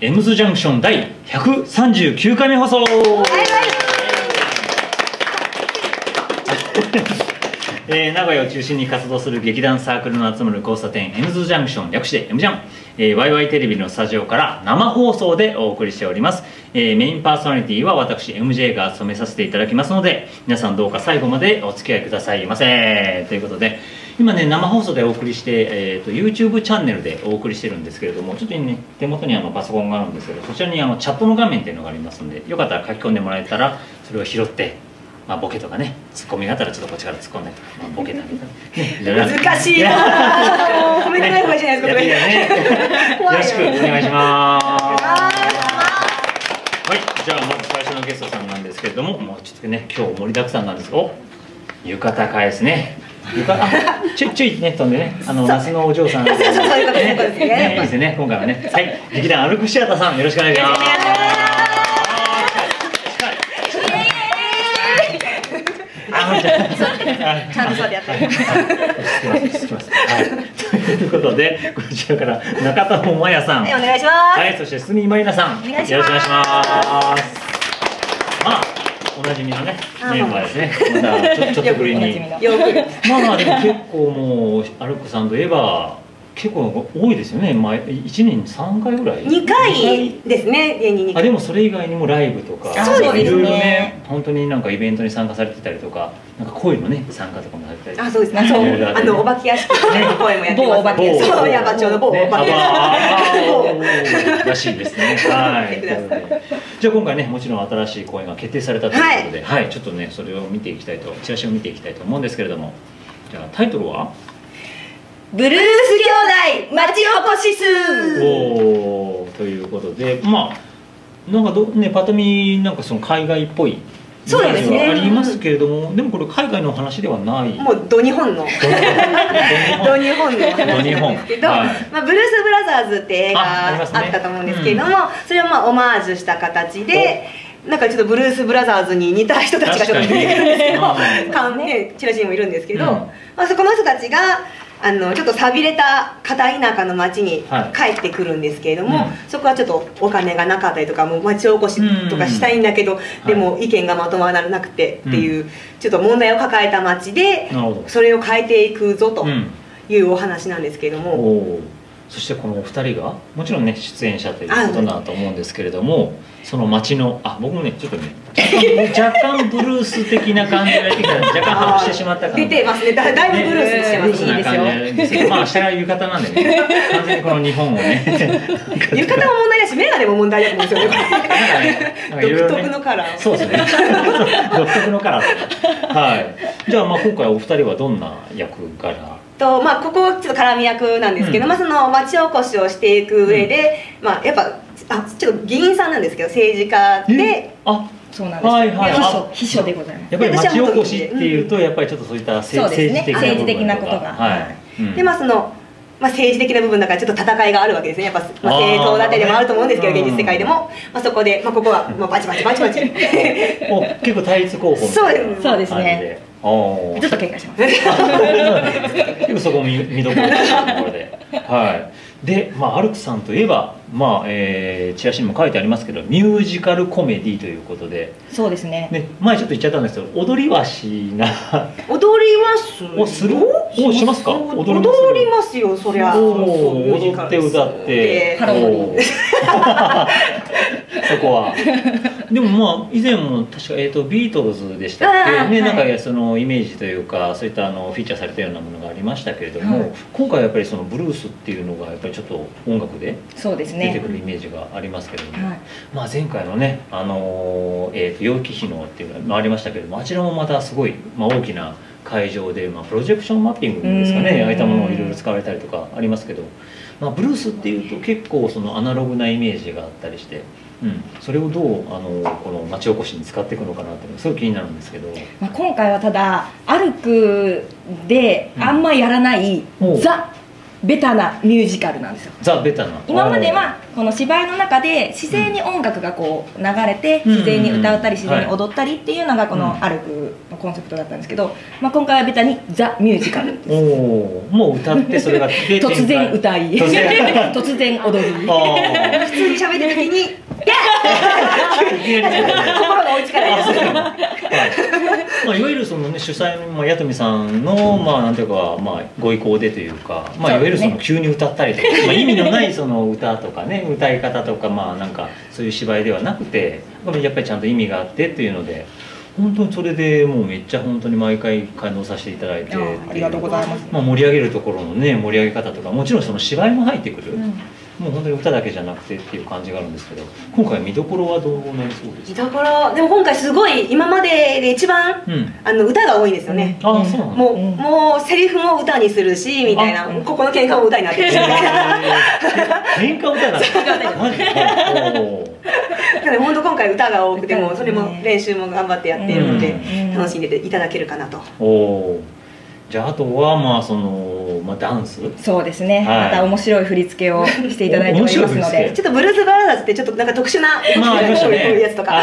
エムズジャンクション第139回目放送。名古屋を中心に活動する劇団サークルの集まる交差点エムズジャンクション、略して M ジャン、ワイワイテレビのスタジオから生放送でお送りしております。メインパーソナリティは私 MJ が務めさせていただきますので、皆さんどうか最後までお付き合いくださいませ。ということで、今ね生放送でお送りして、YouTube チャンネルでお送りしてるんですけれども、ちょっとね手元にパソコンがあるんですけど、そちらにチャットの画面っていうのがありますので、よかったら書き込んでもらえたらそれを拾って、ボケとかね、ツッコミがあったらちょっとこっちから突っ込んで、ボケたり、 難しいな。褒めてない方がいいじゃないですか。 よろしくお願いします。はい、じゃあまず最初のゲストさんなんですけれども、もうちょっとね今日盛りだくさんなんですけど、浴衣会ですね。ちょいね飛んでね、夏のお嬢さん。そういうことですね。いいですね、今回はね。はい、劇団アルクシアタさん、よろしくお願いします。 ちゃんとそうでやってる。 ということで、こちらから中田桃也さん、 お願いします。 はい、そして鷲見真由菜さん、よろしくお願いします。おなじみのねメンバーですね。またちょっとぶりに。まあでも結構もうアルクさんといえば結構多いですよね。1年に3回ぐらい。 2回ですね、芸人に。 でもそれ以外にもライブとか、いろいろね、本当になんかイベントに参加されてたりとか、なんか声のね参加とかもされてたり。 そうですね。お化け屋敷の声もやってます。某お化け屋敷。そう、矢場町の某お化け屋敷らしいですね。はい。じゃあ今回ね、もちろん新しい公演が決定されたということで、はい、ちょっとねそれを見ていきたいと、チラシを見ていきたいと思うんですけれども、じゃあタイトルはブルース兄弟町おこし数。 ということで、なんかパッと見なんかその海外っぽいイメージはありますけれども、でもこれ海外の話ではない。 もうド日本のド日本の話なんですけど、ブルース・ブラザーズって映画あったと思うんですけれども、それをオマージュした形で。なんかちょっとブルース・ブラザーズに似た人たちがちょっと出てくるんですけど、チラシにもいるんですけど、そこの人たちがちょっと寂れた片田舎の町に帰ってくるんですけれども、そこはちょっとお金がなかったりとか、もう町おこしとかしたいんだけど、でも意見がまとまらなくてっていうちょっと問題を抱えた町で、それを変えていくぞというお話なんですけれども。 そしてこのお二人がもちろんね出演者ということだと思うんですけれども、その街の僕もねちょっとね若干ブルース的な感じが出てきた、若干把握してしまった感じ出てますね。だいぶブルースしてます。いいですよ。 下が浴衣なんでね、完全にこの日本をね浴衣も問題だし、眼鏡も問題だと思うんですよね。独特のカラー。 そうですね、独特のカラー。はい、じゃあ今回お二人はどんな役柄ここちょっと絡み役なんですけど、その町おこしをしていく上で、やっぱちょっと議員さんなんですけど、政治家で、 そうなんです。秘書でございます。 やっぱり町おこしっていうと、やっぱりちょっとそういった政治的なことが、 でその政治的な部分だからちょっと戦いがあるわけですね。やっぱ政党立てでもあると思うんですけど、現実世界でもそこでここはバチバチバチバチ結構対立候補みたいな。 そうですね。 ちょっと喧嘩します。 結構そこも見どころのところで、でアルクさんといえばチラシにも書いてありますけど、ミュージカルコメディということで。 そうですね。 前ちょっと言っちゃったんですけど、踊りはしな。 踊りますをしますか？ 踊りますよ、そりゃ。 踊って歌ってハローニー。 そこは。でも以前も確かビートルズでしたっけね、なんかそのイメージというかそういったフィーチャーされたようなものがありましたけれども、今回はやっぱりそのブルースっていうのがやっぱりちょっと音楽で出てくるイメージがありますけれども、前回のね楊貴妃のっていうのがありましたけれども、あちらもまたすごい大きな会場でプロジェクションマッピングですかね、ああいったものをいろいろ使われたりとかありますけど、ブルースっていうと結構そのアナログなイメージがあったりして。それをどうこの町おこしに使っていくのかなっていうのがすごい気になるんですけど、 今回はただアルクであんまやらないザ・ベタなミュージカルなんですよ。 ザ・ベタな。 今まではこの芝居の中で自然に音楽がこう流れて、自然に歌ったり自然に踊ったりっていうのがこのアルクのコンセプトだったんですけど、まあ、今回はベタにザ・ミュージカルです。 もう歌ってそれが突然歌い突然踊り、 普通に喋ってる時に「心が追いつかないです」 まあいわゆるそのね主催の八富さんのまあなんていうかまあご意向でというか、まあいわゆるその急に歌ったりとか、まあ意味のないその歌とかね歌い方とかまあなんかそういう芝居ではなくて、やっぱりちゃんと意味があってっていうので。本当にそれでもうめっちゃ本当に毎回感動させていただいて、 ありがとうございます。 まあ盛り上げるところのね盛り上げ方とかもちろんその芝居も入ってくる、もう本当に歌だけじゃなくてっていう感じがあるんですけど、今回見どころはどうなりそうですか？ 見どころでも今回すごい今までで一番、歌が多いんですよね。 あ、そうなの？ もうセリフも歌にするしみたいな、ここの喧嘩も歌になってるしみたいな。 喧嘩歌なんですか？マジで？ 本当今回歌が多くてもそれも練習も頑張ってやっているので楽しんでいただけるかなと。 じゃああとはまあそのダンス、 そうですね、また面白い振り付けをしていただいておりますので、 ちょっとブルース・ブラザーズってちょっとなんか特殊なこういうやつとか、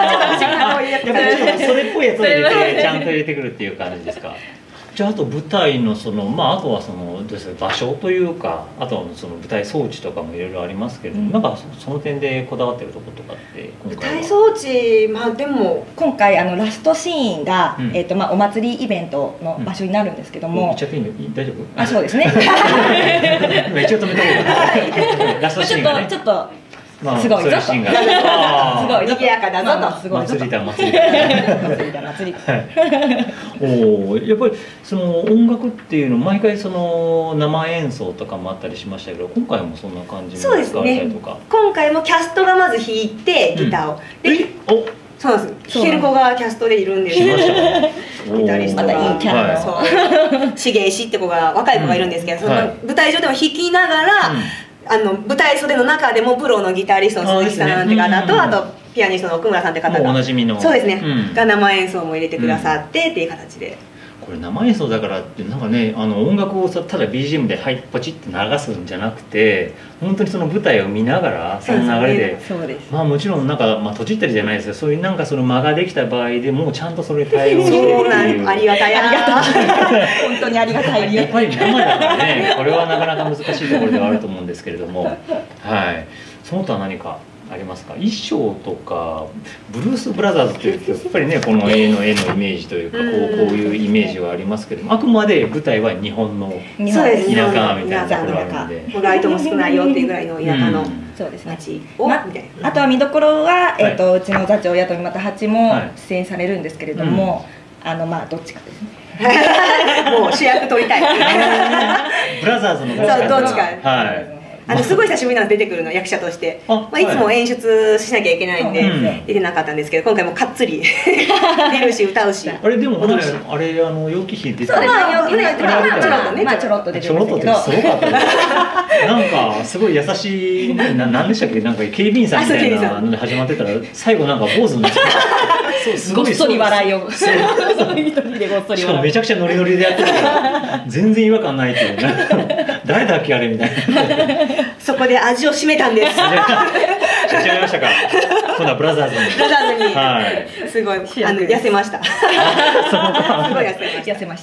それっぽいやつを入れてちゃんと入れてくるっていう感じですか？じゃああと舞台のそのあとはそのどうですか、場所というか、あとはその舞台装置とかもいろいろありますけど、なんかその点でこだわってるところとかって今回は？ 舞台装置でも今回ラストシーンがお祭りイベントの場所になるんですけども、 言っちゃっていいの？大丈夫？ あ、そうですね。 一応止めた方がラストシーンがね、 ちょっとすごいぞと、すごい賑やかだぞと、 すごい祭りだ祭りだ祭りだ。やっぱりその音楽っていうの毎回その生演奏とかもあったりしましたけど、今回もそんな感じに使われたりとか。 今回もキャストがまず弾いてギターを、そうなんです。弾ける子がキャストでいるんですよ。ギタリストがしげいしって子が若い子がいるんですけど、その舞台上でも弾きながら舞台袖の中でもプロのギタリストの鈴木さんって方と、あとピアニストの奥村さんって方が、 おなじみの、 そうですね、が生演奏も入れてくださってっていう形で。 これ生演奏だからってなんかね、音楽をただ BGM でポチって流すんじゃなくて、本当にその舞台を見ながらその流れで、まあもちろんなんか閉じったりじゃないですけど、そういうなんかその間ができた場合でもうちゃんとそれ対応してっていう。 ありがたい、ありがたい、本当にありがたい。 やっぱり生だからね、これはなかなか難しいところではあると思うんですけれども、はい。その他何かありますか？衣装とかブルース・ブラザーズというとやっぱりね、この絵のイメージというかこういうイメージはありますけども、あくまで舞台は日本の田舎みたいなところがあるんで、 ライトも少ないよっていうぐらいの田舎の町を、 あとは見どころはうちの座長八富又八も出演されるんですけれども、どっちかですね。 もう主役取りたい。 ブラザーズのどっちか。はい。すごい久しぶりなんで出てくるの、役者として。いつも演出しなきゃいけないんで出てなかったんですけど、今回もかっつり出るし歌うし。 あれでもあれ楊貴妃出てた。 ちょろっと出てましたけど。 すごかった。なんかすごい優しい、なんでしたっけ、なんか警備員さんみたいなので始まってたら最後なんか坊主になって。 ごっそり笑いを。しかもめちゃくちゃノリノリでやってるから全然違和感ないっていう。誰だっけあれみたいな。 そこで味を占めたんです。 違いましたか。今度はブラザーズに。 ブラザーズに。はい。すごい痩せました。すごい痩せました。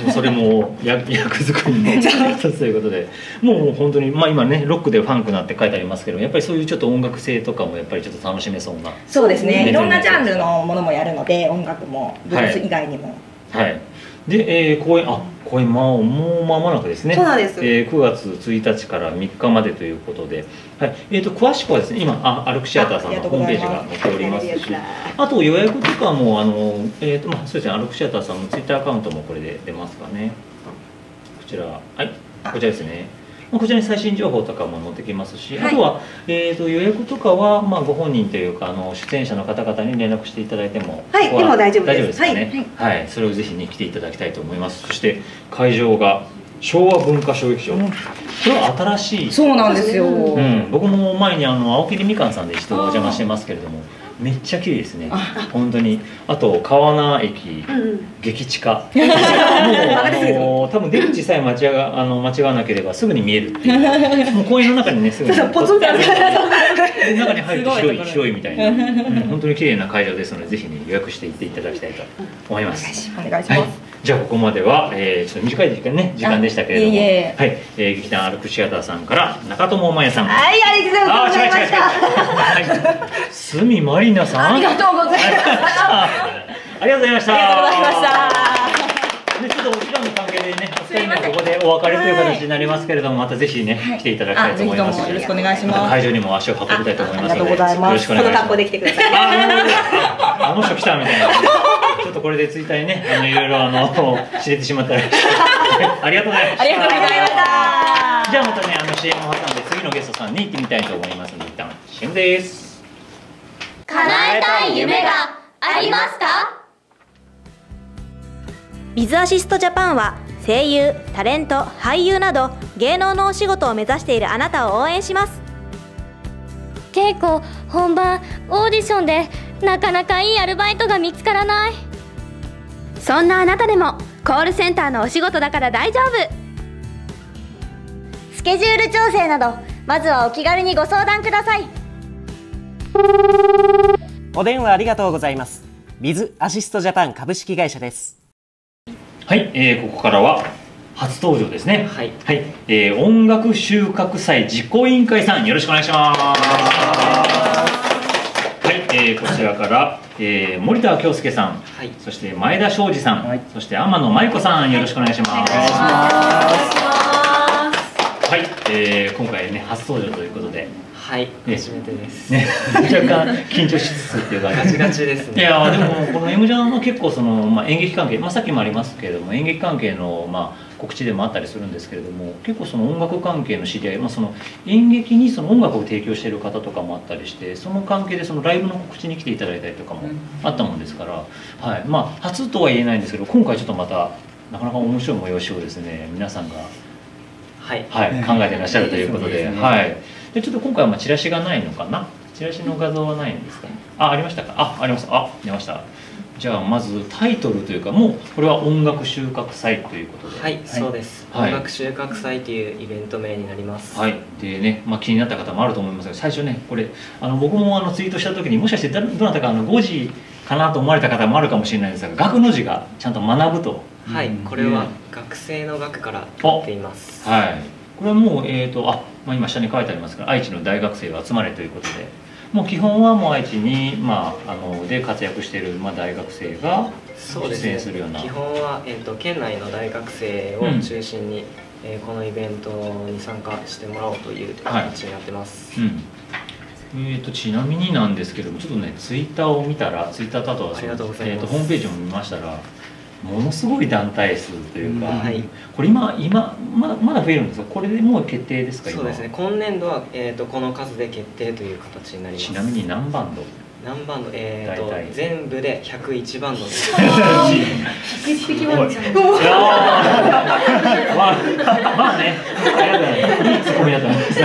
それも役作りの一つということで、もう本当に今ねロックでファンクなって書いてありますけど、やっぱりそういうちょっと音楽性とかもやっぱりちょっと楽しめそうな。 そうですね。いろんなジャンルのものもやるので、音楽もブルース以外にも。 はい。で、公演もう間もなくですね。 そうなんです。 9月1日から3日までということで、はい。詳しくはですね、今アルクシアターさんのホームページが載っておりますし、あと予約とかもそうですね、アルクシアターさんのツイッターアカウントもこれで出ますかね。こちら、はい、こちらですね。こちらに最新情報とかも載ってきますし、あとは予約とかはご本人というか出演者の方々に連絡していただいても、 はい、でも大丈夫です。 かね。はい、それをぜひね来ていただきたいと思います。そして会場が昭和文化小劇場、これは新しい。 そうなんですよ。 僕も前に青桐みかんさんで一度お邪魔してますけれども、めっちゃ綺麗ですね。本当に。あと川名駅、激地下。もう多分出口さえ間違わなければすぐに見えるっていう。もう公園の中にねすぐに。ポツンってある。中に入ると広いみたいな。本当に綺麗な会場ですので、ぜひね予約して行っていただきたいと思います。 お願いします。 じゃあここまではちょっと短い時間でしたけれども、はい、劇団アルクシアターさんから中友真也さん。 はい、ありがとうございました。 はい、角まりなさん。 ありがとうございました。 ありがとうございました。ありがとうございました。ちょっとお時間の関係でね、お二人にはここでお別れという形になりますけれども、またぜひね来ていただきたいと思います。 よろしくお願いします。 会場にも足を運びたいと思いますので、よろしくお願いします。この格好で来てください。 あの人来たみたいな。ちょっとこれでツイッターにね、いろいろ知れてしまったらありがとうございました。 ありがとうございました。 じゃあまたね、CM を挟んで次のゲストさんに行ってみたいと思いますので、一旦 CM です。 叶えたい夢がありますか？ ビズアシストジャパンは声優、タレント、俳優など芸能のお仕事を目指しているあなたを応援します。 稽古、本番、オーディションでなかなかいいアルバイトが見つからない。 そんなあなたでもコールセンターのお仕事だから大丈夫。 スケジュール調整などまずはお気軽にご相談ください。 お電話ありがとうございます。ビズアシストジャパン株式会社です。 はい、ここからは初登場ですね。 はい、 はい、音楽収穫祭実行委員会さん、よろしくお願いします。はい、こちらから、森田恭介さん、はい、そして前田昌司さん、はい、そして天野真由子さん、よろしくお願いします。はい、今回ね初登場ということで。 はい、初めてです。 ね、若干緊張しつつっていう感じ。 ガチガチですね。 いやでもこの M ジャンの結構演劇関係、さっきもありますけれども演劇関係の告知でもあったりするんですけれども、結構音楽関係の知り合い、演劇に音楽を提供している方とかもあったりして、その関係でライブの告知に来ていただいたりとかもあったもんですから、はい、初とは言えないんですけど、今回ちょっとまたなかなか面白い催しをですね皆さんが、はいはい、考えていらっしゃるということで、はい。でちょっと今回はチラシがないのかな。チラシの画像はないんですかね。ありましたか。ありました。出ました。じゃあまずタイトルというか、もうこれは音楽収穫祭ということで。 はい、そうです。音楽収穫祭というイベント名になります。 はい。でね、気になった方もあると思いますが、最初ね、これ僕もツイートした時にもしかしてどなたか5時かなと思われた方もあるかもしれないんですが、学の字がちゃんと学ぶと。 はい、これは学生の学から取っています。 はい。これはもう今下に書いてありますが、愛知の大学生が集まれということで、もう基本はもう愛知にで活躍している大学生が出演するような。 基本は県内の大学生を中心にこのイベントに参加してもらおうという形になってます。 ちなみになんですけども、ちょっとねツイッターを見たら、ツイッターとあとはホームページも見ましたら、ものすごい団体数というか、これまだ増えるんですか。これでもう決定ですか。 そうですね、今年度はこの数で決定という形になります。 ちなみに何バンド？ 全部で101バンドです。 101匹バンドじゃん。 ね、いいツッコミだと思います。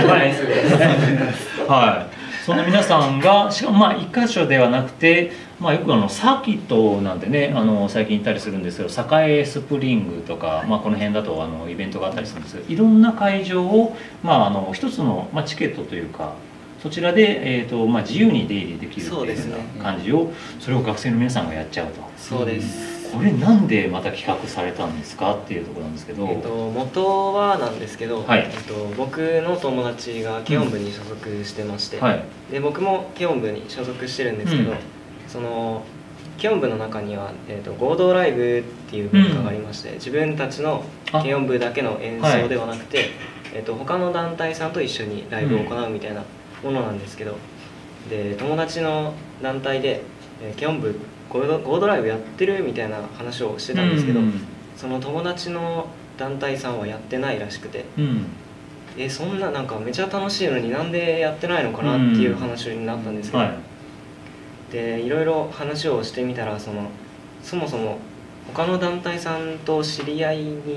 はい。その皆さんがしかも一箇所ではなくて、よくサーキットなんてね最近行ったりするんですけど、栄スプリングとか、この辺だとイベントがあったりするんですけど、いろんな会場を一つのチケットというか、そちらで自由に出入りできるっていうような感じを、それを学生の皆さんがやっちゃうと。 そうです。 これなんでまた企画されたんですかっていうところなんですけど、 元はなんですけど、僕の友達が軽音部に所属してまして、で僕も軽音部に所属してるんですけど、その軽音部の中には、合同ライブっていう文化がありまして、自分たちの軽音部だけの演奏ではなくて、他の団体さんと一緒にライブを行うみたいなものなんですけど、で友達の団体で、軽音部合同ライブやってるみたいな話をしてたんですけど、その友達の団体さんはやってないらしくて、そんなめちゃ楽しいのになんでやってないのかなっていう話になったんですけど、でいろいろ話をしてみたら、そもそも他の団体さんと知り合いに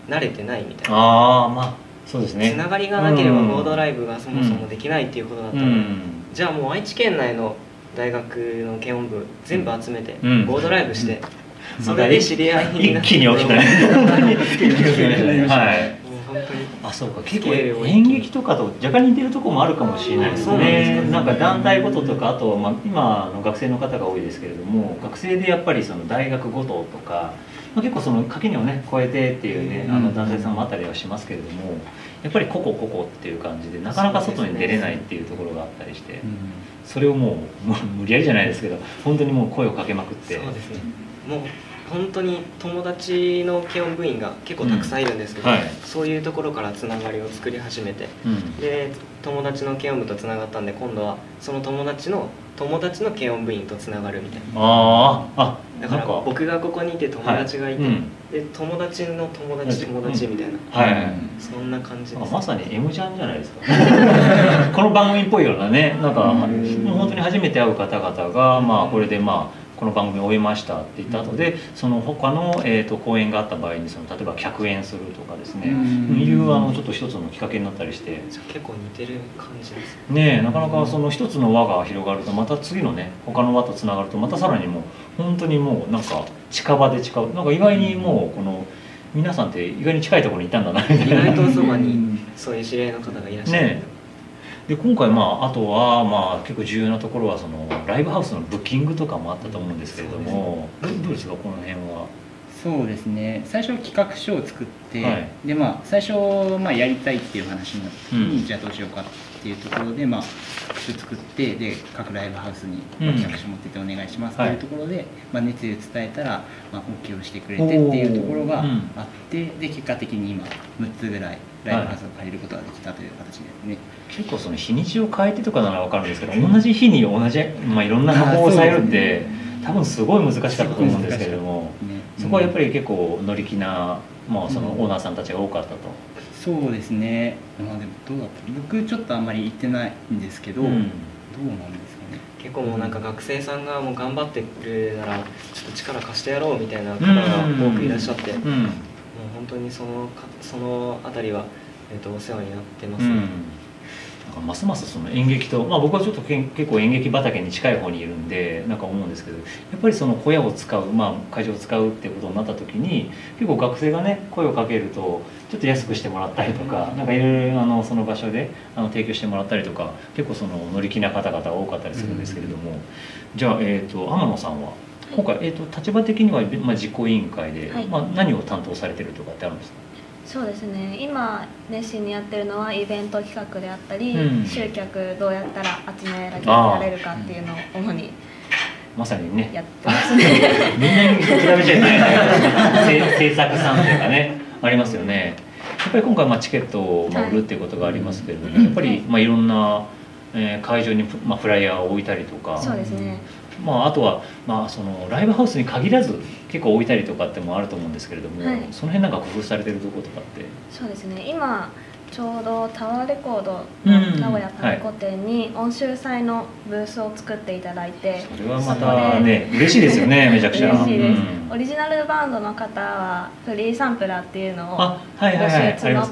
慣れてないみたいな。 ああ、まあそうですね。 つながりがなければボードライブがそもそもできないっていうことだったので、じゃあもう愛知県内の大学の軽音部全部集めてボードライブして、それで知り合いになって、 一気に起きたね。はい。 本当に。 あ、そうか。結構演劇とかと若干似てるところもあるかもしれないですね。なんか団体ごととか、あと今の学生の方が多いですけれども、学生でやっぱりその大学ごととか、結構その垣根をね越えてっていうね団体さんもあったりはしますけれども、やっぱり個々っていう感じでなかなか外に出れないっていうところがあったりして、それをもう無理やりじゃないですけど、本当にもう声をかけまくって。 そうですね。もう本当に友達の軽音部員が結構たくさんいるんですけど、そういうところからつながりを作り始めて、で友達の軽音部とつながったんで、今度はその友達の軽音部員とつながるみたいな。だから僕がここにいて友達がいて、で友達の友達みたいな、そんな感じです。 まさに M ちゃんじゃないですか。この番組っぽいようなね、なんか本当に初めて会う方々がこれでこの番組を終えましたって言った後で、その他の公演があった場合に例えば客演するとかですね、いうちょっと一つのきっかけになったりして、 結構似てる感じですね。なかなかその一つの輪が広がると、また次のね他の輪とつながると、またさらにもう本当にもうなんか近場でなんか意外にもうこの皆さんって意外に近いところにいたんだなみたいな。 意外とそばにそういう知り合いの方がいらっしゃる。 で今回あとは結構重要なところはそのライブハウスのブッキングとかもあったと思うんですけれども、どうですかこの辺は。 そうですね、最初企画書を作って、で最初やりたいっていう話になって、じゃあどうしようかっていうところで企画書作って、で各ライブハウスに企画書持ってってお願いしますっていうところで、熱意を伝えたらOKをしてくれてっていうところがあって、で結果的に今6つぐらいライブハウスを借りることができたという形ですね。 結構その日にちを変えてとかなら分かるんですけど、同じ日に同じいろんな箱を押さえるって多分すごい難しかったと思うんですけれども、そこはやっぱり結構乗り気なそのオーナーさんたちが多かったと。 そうですね。でもどうだった？僕ちょっとあんまり行ってないんですけど、どうなんですかね。 結構もうなんか学生さんがもう頑張ってくれるならちょっと力貸してやろうみたいな方が多くいらっしゃって、もう本当にそのあたりはお世話になってますね。 ますますその演劇と、僕はちょっと結構演劇畑に近い方にいるんでなんか思うんですけど、やっぱりその小屋を使う、会場を使うっていうことになった時に結構学生がね声をかけるとちょっと安くしてもらったりとか、なんかいろいろその場所で提供してもらったりとか、結構その乗り気な方々が多かったりするんですけれども、じゃあ天野さんは今回立場的には実行委員会で、何を担当されてるとかってあるんですか？ そうですね、今熱心にやってるのはイベント企画であったり、集客どうやったら集められるかっていうのを主にまさにねやってますね。 みんなに比べちゃいけない制作さんというかねありますよね。やっぱり今回チケットを売るっていうことがありますけれども、やっぱりいろんな会場にフライヤーを置いたりとか。 そうですね。 あとはそのライブハウスに限らず結構置いたりとかってもあると思うんですけれども、その辺なんか工夫されてるところとかって。 そうですね、今ちょうどタワーレコードの名古屋パルコ店に音集祭のブースを作っていただいて、 それはまたね嬉しいですよね。めちゃくちゃ嬉しいです。オリジナルバンドの方はフリーサンプラーっていうのを募集募って、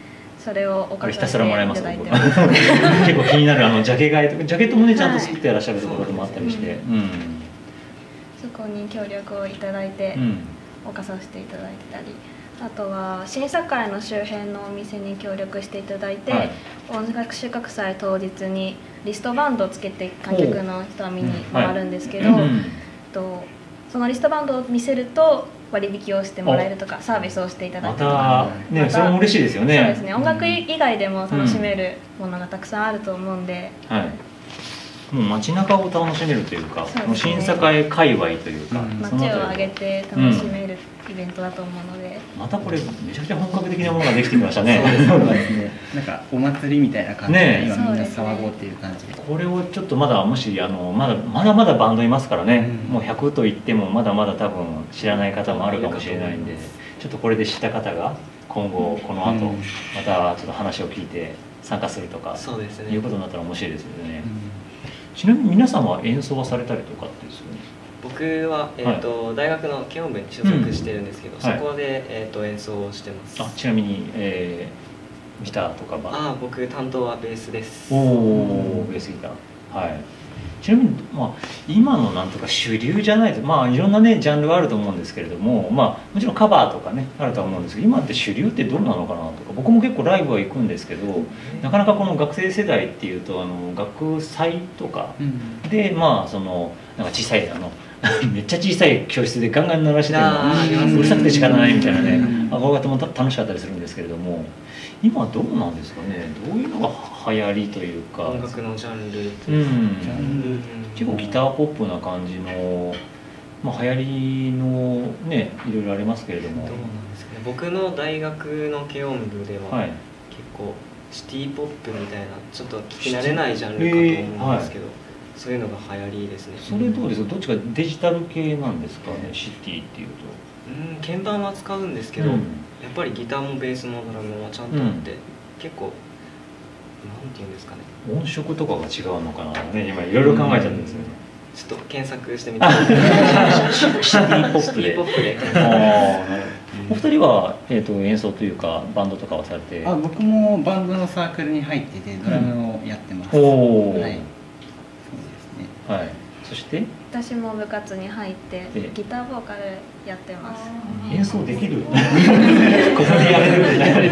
それをお貸ししていただいてます。 結構気になるジャケ買いとか、ジャケットもねちゃんと作っていらっしゃるところもあったりして、 そこに協力をいただいて置かさせていただいたり、あとは審査会の周辺のお店に協力していただいて、音楽収穫祭当日にリストバンドをつけて観客の人は見に回るんですけど、そのリストバンドを見せると割引をしてもらえるとかサービスをしていただいて、 それも嬉しいですよね。 そうですね、音楽以外でも楽しめるものがたくさんあると思うんで、 もう街中を楽しめるというか、審査会界隈というか、 街を挙げて楽しめるイベントだと思うので、 またこれめちゃくちゃ本格的なものができてきましたね。 そうですね。なんかお祭りみたいな感じで今みんな騒ごうっていう感じで、 これをちょっとまだもしまだバンドいますからね、もう100と言ってもまだまだ多分知らない方もあるかもしれないんで、ちょっとこれで知った方が今後この後またちょっと話を聞いて参加するとかいうことになったら面白いですよね。ちなみに皆さんは演奏はされたりとかってですよね。 僕は、大学の軽音部に所属してるんですけど、そこで、演奏をしてます。 ちなみに、ギターとかは？ 僕担当はベースです。 ベースギター。はい。ちなみに、今のなんとか主流じゃないと、いろんなねジャンルがあると思うんですけれども、もちろんカバーとかねあるとは思うんですけど、今って主流ってどうなのかなとか、僕も結構ライブは行くんですけど、なかなかこの学生世代っていうと学祭とかで、そのなんか小さいめっちゃ小さい教室でガンガン鳴らしてうるさくて仕方ないみたいなね、これが楽しかったりするんですけれども、今はどうなんですかね。どういうのが流行りというか、 音楽のジャンル、 結構ギターポップな感じの、流行りのねいろいろありますけれども、 どうなんですかね。僕の大学の軽音部では、結構シティポップみたいなちょっと聞き慣れないジャンルかと思うんですけど、そういうのが流行りですね。 それどうですか。どっちかデジタル系なんですかね、シティっていうと。 鍵盤は使うんですけど、やっぱりギターもベースもドラムもちゃんとあって、結構なんていうんですかね、 音色とかが違うのかなね、今いろいろ考えちゃってるんですよね。 ちょっと検索してみてください。 シティポップで。お二人は演奏というかバンドとかはされて？ 僕もバンドのサークルに入っててドラムをやってます。 はい、そうですね。はい。そして私も部活に入ってギターボーカルやってます。 演奏できる？ここでやれるやれ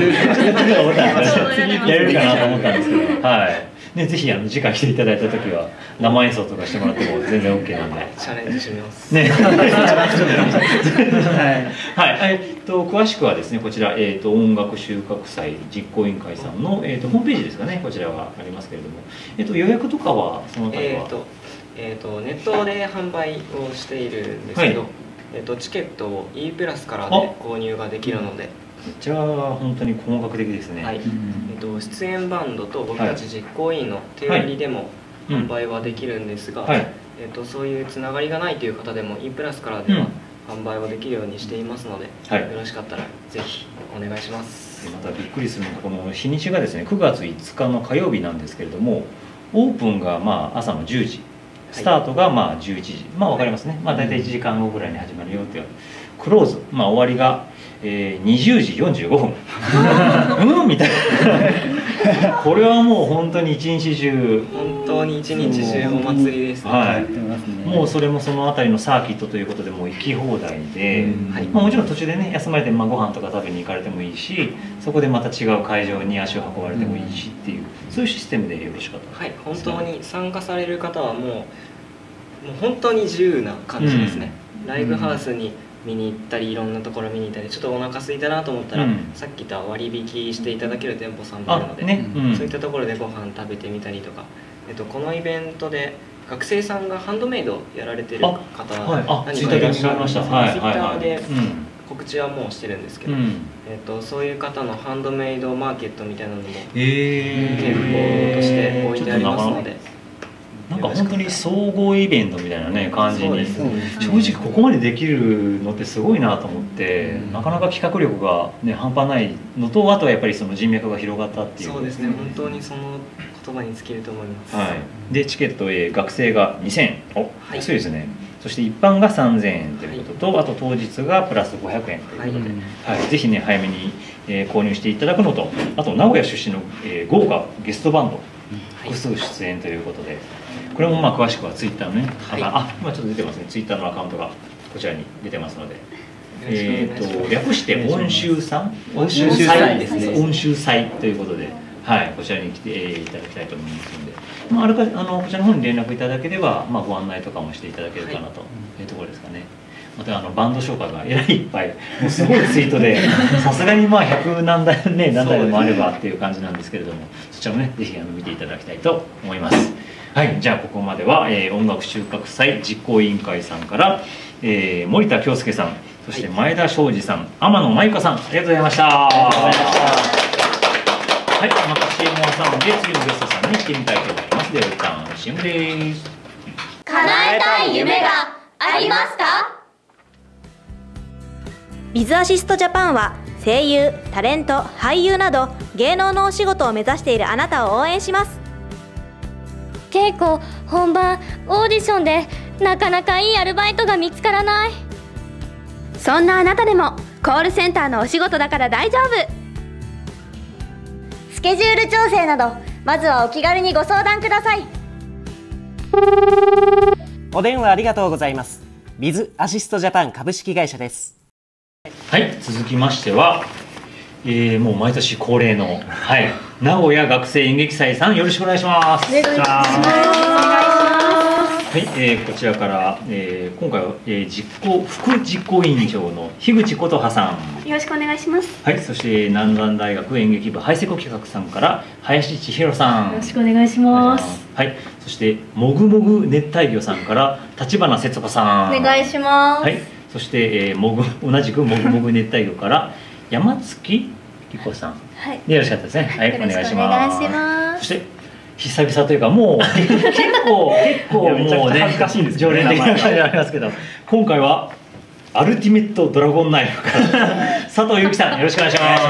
るかなと思ったんですけど、はい。ね、ぜひ次回来ていただいた時は生演奏とかしてもらっても全然 OK なんでチャレンジします。 ね。はい。詳しくはですね、こちら音楽収穫祭実行委員会さんのホームページですかね、こちらがありますけれども、予約とかはその辺はネットで販売をしているんですけど、チケットを E プラスからで購入ができるので、 めっちゃ本当に本格的ですね。 はい。出演バンドと僕たち実行委員の手売りでも販売はできるんですが、そういうつながりがないという方でも E プラスからでは販売はできるようにしていますので、よろしかったらぜひお願いします。 またびっくりするのがこの日にちがですね、9月5日の火曜日なんですけれども、オープンが朝の10時、スタートが11時、分かりますね。大体1時間後ぐらいに始まるよっていう。クローズ、終わりが20時45分みたいな。これはもう本当に一日中、 本当に一日中お祭りですね。 はい。もうそれもその辺りのサーキットということでもう行き放題で、もちろん途中でね休まれてご飯とか食べに行かれてもいいし、そこでまた違う会場に足を運ばれてもいいしっていう、そういうシステムでよろしかったですか？ はい、本当に参加される方はもう本当に自由な感じですね。ライブハウスに見に行ったりいろんなところ見に行ったり、ちょっとお腹空いたなと思ったら、さっき言った割引していただける店舗さんもあるので、そういったところでご飯食べてみたりとか、このイベントで学生さんがハンドメイドやられてる方何人かいらっしゃいました。Twitter で告知はもうしてるんですけど、そういう方のハンドメイドマーケットみたいなのも店舗として置いてありますので。 なんか本当に総合イベントみたいなね感じに、正直ここまでできるのってすごいなと思って、なかなか企画力がね半端ないのと、あとはやっぱりその人脈が広がったっていう。 そうですね、本当にその言葉に尽きると思います。 はい。でチケット学生が2000円、安いですね。そして一般が3000円ということと、あと当日がプラス500円ということで、ぜひね早めに購入していただくのと、あと名古屋出身の豪華ゲストバンド複数出演ということで、これも詳しくはツイッターのね、今ちょっと出てますね、ツイッターのアカウントがこちらに出てますので、略して音集さん、音集祭ですね、音集祭ということで、こちらに来ていただきたいと思いますので、こちらの方に連絡いただければご案内とかもしていただけるかなというところですかね。またバンド紹介がえらいいっぱい、もうすごいツイートで、さすがに100何台ね何台でもあればっていう感じなんですけれども、そちらもねぜひ見ていただきたいと思います。はい、じゃあここまでは、音楽収穫祭実行委員会さんから、森田恭介さん、そして前田昌司さん、天野舞香さん、ありがとうございました。はい、また CM を挟んで次のゲストさんに来てみたいと思います。では一旦 CM です。 叶えたい夢がありますか？ ビズアシストジャパンは声優、タレント、俳優など芸能のお仕事を目指しているあなたを応援します。 稽古、本番、オーディションでなかなかいいアルバイトが見つからない。 そんなあなたでもコールセンターのお仕事だから大丈夫。スケジュール調整などまずはお気軽にご相談ください。 お電話ありがとうございます。ビズアシストジャパン株式会社です。 はい、続きましては、もう毎年恒例の、はい、名古屋学生演劇祭さん、よろしくお願いします。お願いします。はい、こちらから、今回は、副実行委員長の樋口琴葉さん、 よろしくお願いします。 はい、そして南山大学演劇部ハイセコ企画さんから林千尋さん、 よろしくお願いします。 はい、そしてもぐもぐ熱帯魚さんから立花節子さん、 お願いします。 はい、そして、同じくもぐもぐ熱帯魚から山月理子さん、 はい、 よろしかったですね。はい、お願いします。 お願いします。 そして久々というかもう結構もうね恥ずかしいんです常連的な感じありますけど、今回はアルティメットドラゴンナイフから佐藤由紀さん、よろしくお願いします。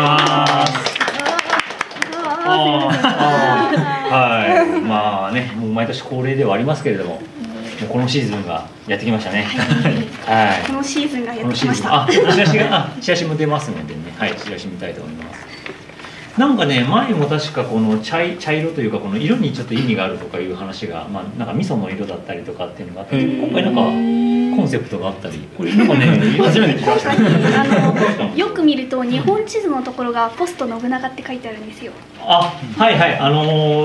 はい、まあね、もう毎年恒例ではありますけれども、もうこのシーズンがやってきましたね。 はい、このシーズンがやってきました。 チラシも出ますのでね、はい、チラシ見たいと思います。なんかね、前も確かこの茶色というかこの色にちょっと意味があるとかいう話が、まあなんか味噌の色だったりとかっていうのがあって、今回なんかコンセプトがあったり、これなんかね初めて聞きましたね。 よく見ると日本地図のところがポスト信長って書いてあるんですよ。 あ、はいはい、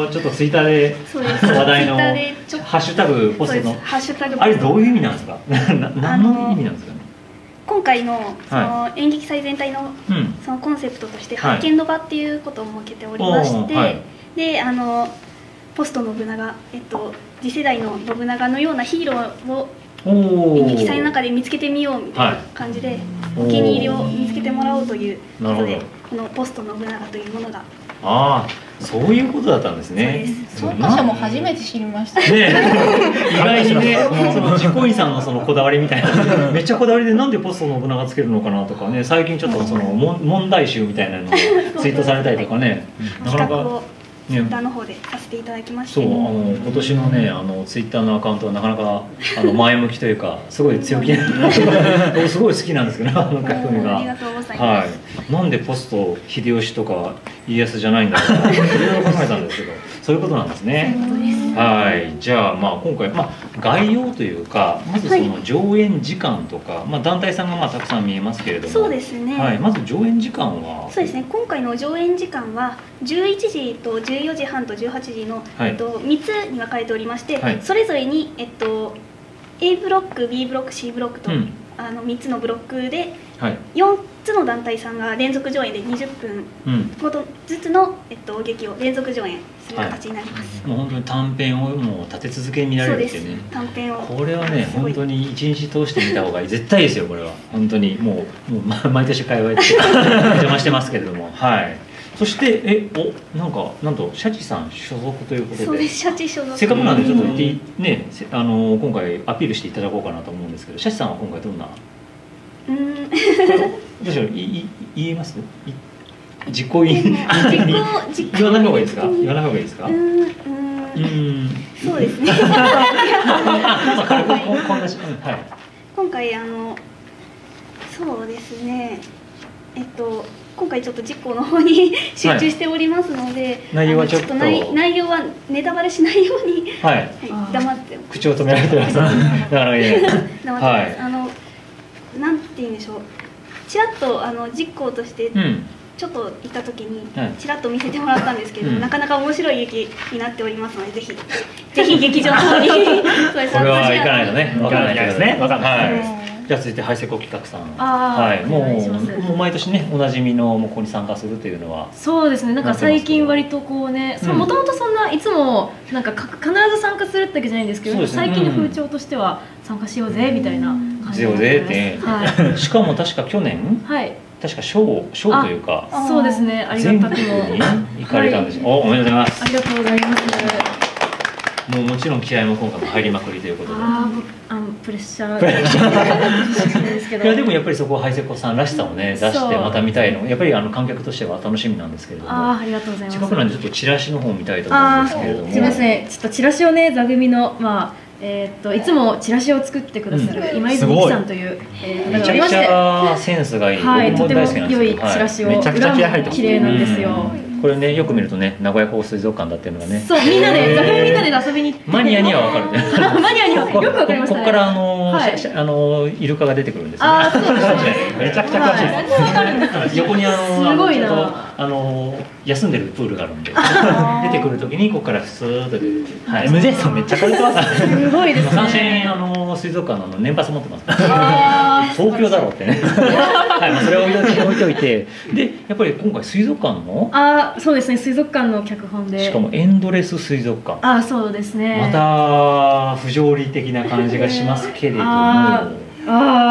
ちょっとツイッターで話題のハッシュタグポストのハッシュタグ、 あれどういう意味なんですか？何の意味なんですかね？ 今回のその演劇祭全体のそのコンセプトとして発見の場っていうことを設けておりまして、でポスト信長、次世代の信長のようなヒーローを演劇祭の中で見つけてみようみたいな感じで、お気に入りを見つけてもらおうということで、このポスト信長というものが。 ああ、そういうことだったんですね。 参加者も初めて知りました。 ね、意外にね、その実行委員さんのそのこだわりみたいな、めっちゃこだわりでなんでポスト信長つけるのかなとかね、最近ちょっとその問題集みたいなのがツイートされたりとかね、なかなか。 ツイッターの方でさせていただきました。 そう、今年のね、ツイッターのアカウントはなかなか前向きというか、すごい強気な僕すごい好きなんですけど、書き込みが。 ありがとうございます。 はい、なんでポスト秀吉とか家康じゃないんだろうといろいろ考えたんですけど、そういうことなんですね。はい、じゃあまあ今回概要というか、まずその上演時間とか、団体さんがたくさん見えますけれども、 そうですね。 はい、まず上演時間は。 そうですね。今回の上演時間は11時と14時半と18時の3つに分かれておりまして、それぞれにA ブロック、B ブロック、C ブロックと3つのブロックで4つの団体さんが連続上演で20分ごとずつの劇を連続上演する形になります。 もう本当に短編をもう立て続けに見られるっていうね。 短編を。 これはね、本当に一日通して見た方がいい。絶対ですよ、これは。本当にもう毎年会話で邪魔してますけれども、はい。そしてなんとシャチさん所属ということで、 そうです、シャチ所属。 せっかくなんでちょっとね、今回アピールしていただこうかなと思うんですけど、シャチさんは今回どんなどうしよう、言えます？実行委員言わない方がいいですか？言わない方がいいですか？ そうですね。今回そうですね。今回ちょっと実行の方に集中しておりますので、 内容はちょっと内容はネタバレしないように黙って口を止められてます。だからね、 なんて言うんでしょう。ちらっと実行としてちょっと行った時にちらっと見せてもらったんですけど、なかなか面白い劇になっておりますので、ぜひ劇場の方にこれは行かないとね、分からないですね。じゃあ続いてハイセコ企画さん、はい、もう毎年ねおなじみのここに参加するというのは。 そうですね。なんか最近割とこうね、もともとそんないつもなんか必ず参加するってわけじゃないんですけど、最近の風潮としては参加しようぜみたいな感じでございます。 しかも確か去年、確か賞というか、 そうですね、ありがたくも行かれたんですよ。おめでとうございます。 ありがとうございます。 もちろん気合も今回も入りまくりということで。 プレッシャー。 いやでもやっぱりそこはハイセコさんらしさをね出してまた見たいの、やっぱり観客としては楽しみなんですけれども。 ありがとうございます。 近くなんでちょっとチラシの方を見たいと思うんですけれども。 すみません、ちょっとチラシをね座組のいつもチラシを作ってくださる今泉美樹さんというめちゃくちゃセンスがいい。 はい、とても良いチラシを裏も綺麗なんですよ。 これね、よく見るとね、名古屋港水族館だっていうのがね。 そう、みんなで遊びに行って。 マニアにはわかるね。 マニアにはよくわかりましたね。 ここからイルカが出てくるんですね。めちゃくちゃ詳しいです。横にすごいな。 休んでるプールがあるんで、出てくるときにここからスーッと出て。MJ さんめっちゃ通ってます。 すごいですね。 三線水族館の年パス持ってます。東京だろうってね。はい、それを置いておいて、でやっぱり今回水族館の。 そうですね、水族館の脚本で。 しかもエンドレス水族館。 そうですね。 また不条理的な感じがしますけれども。 不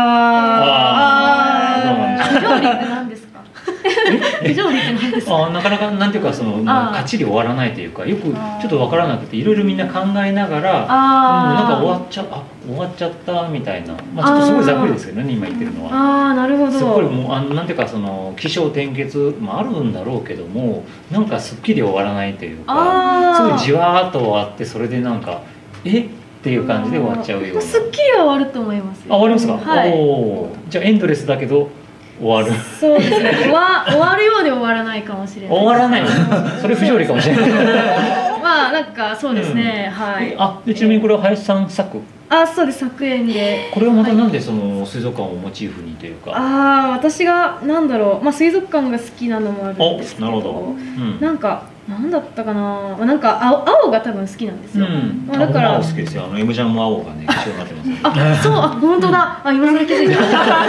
条理って何ですか？不条理って何ですか？ なかなかなんていうかかっちり終わらないというか、よくちょっとわからなくていろいろみんな考えながら、なんか終わっちゃったみたいな、ちょっとすごいざっくりですけどね、今言ってるのは。 なるほど。 すごいもうなんていうか起承転結あるんだろうけども、なんかすっきり終わらないというか、すごいじわーっと終わって、それでなんかっていう感じで終わっちゃうような。 すっきりは終わると思います。 終わりますか？じゃあエンドレスだけど終わる。 そうですね。終わるようで終わらないかもしれない。 終わらない。それ不条理かもしれない。 なんかそうですね。はい。 でちなみにこれは林さん作？ そうです、作演で。 これはまたなんで水族館をモチーフにというか。 私が水族館が好きなのもあるんですけど。 なるほど。 なんかなんだったかな、なんか青が多分好きなんですよ。 だから青好きですよ。Mちゃんも青がね、一緒になってます。 そう、本当だ。今更気づいた。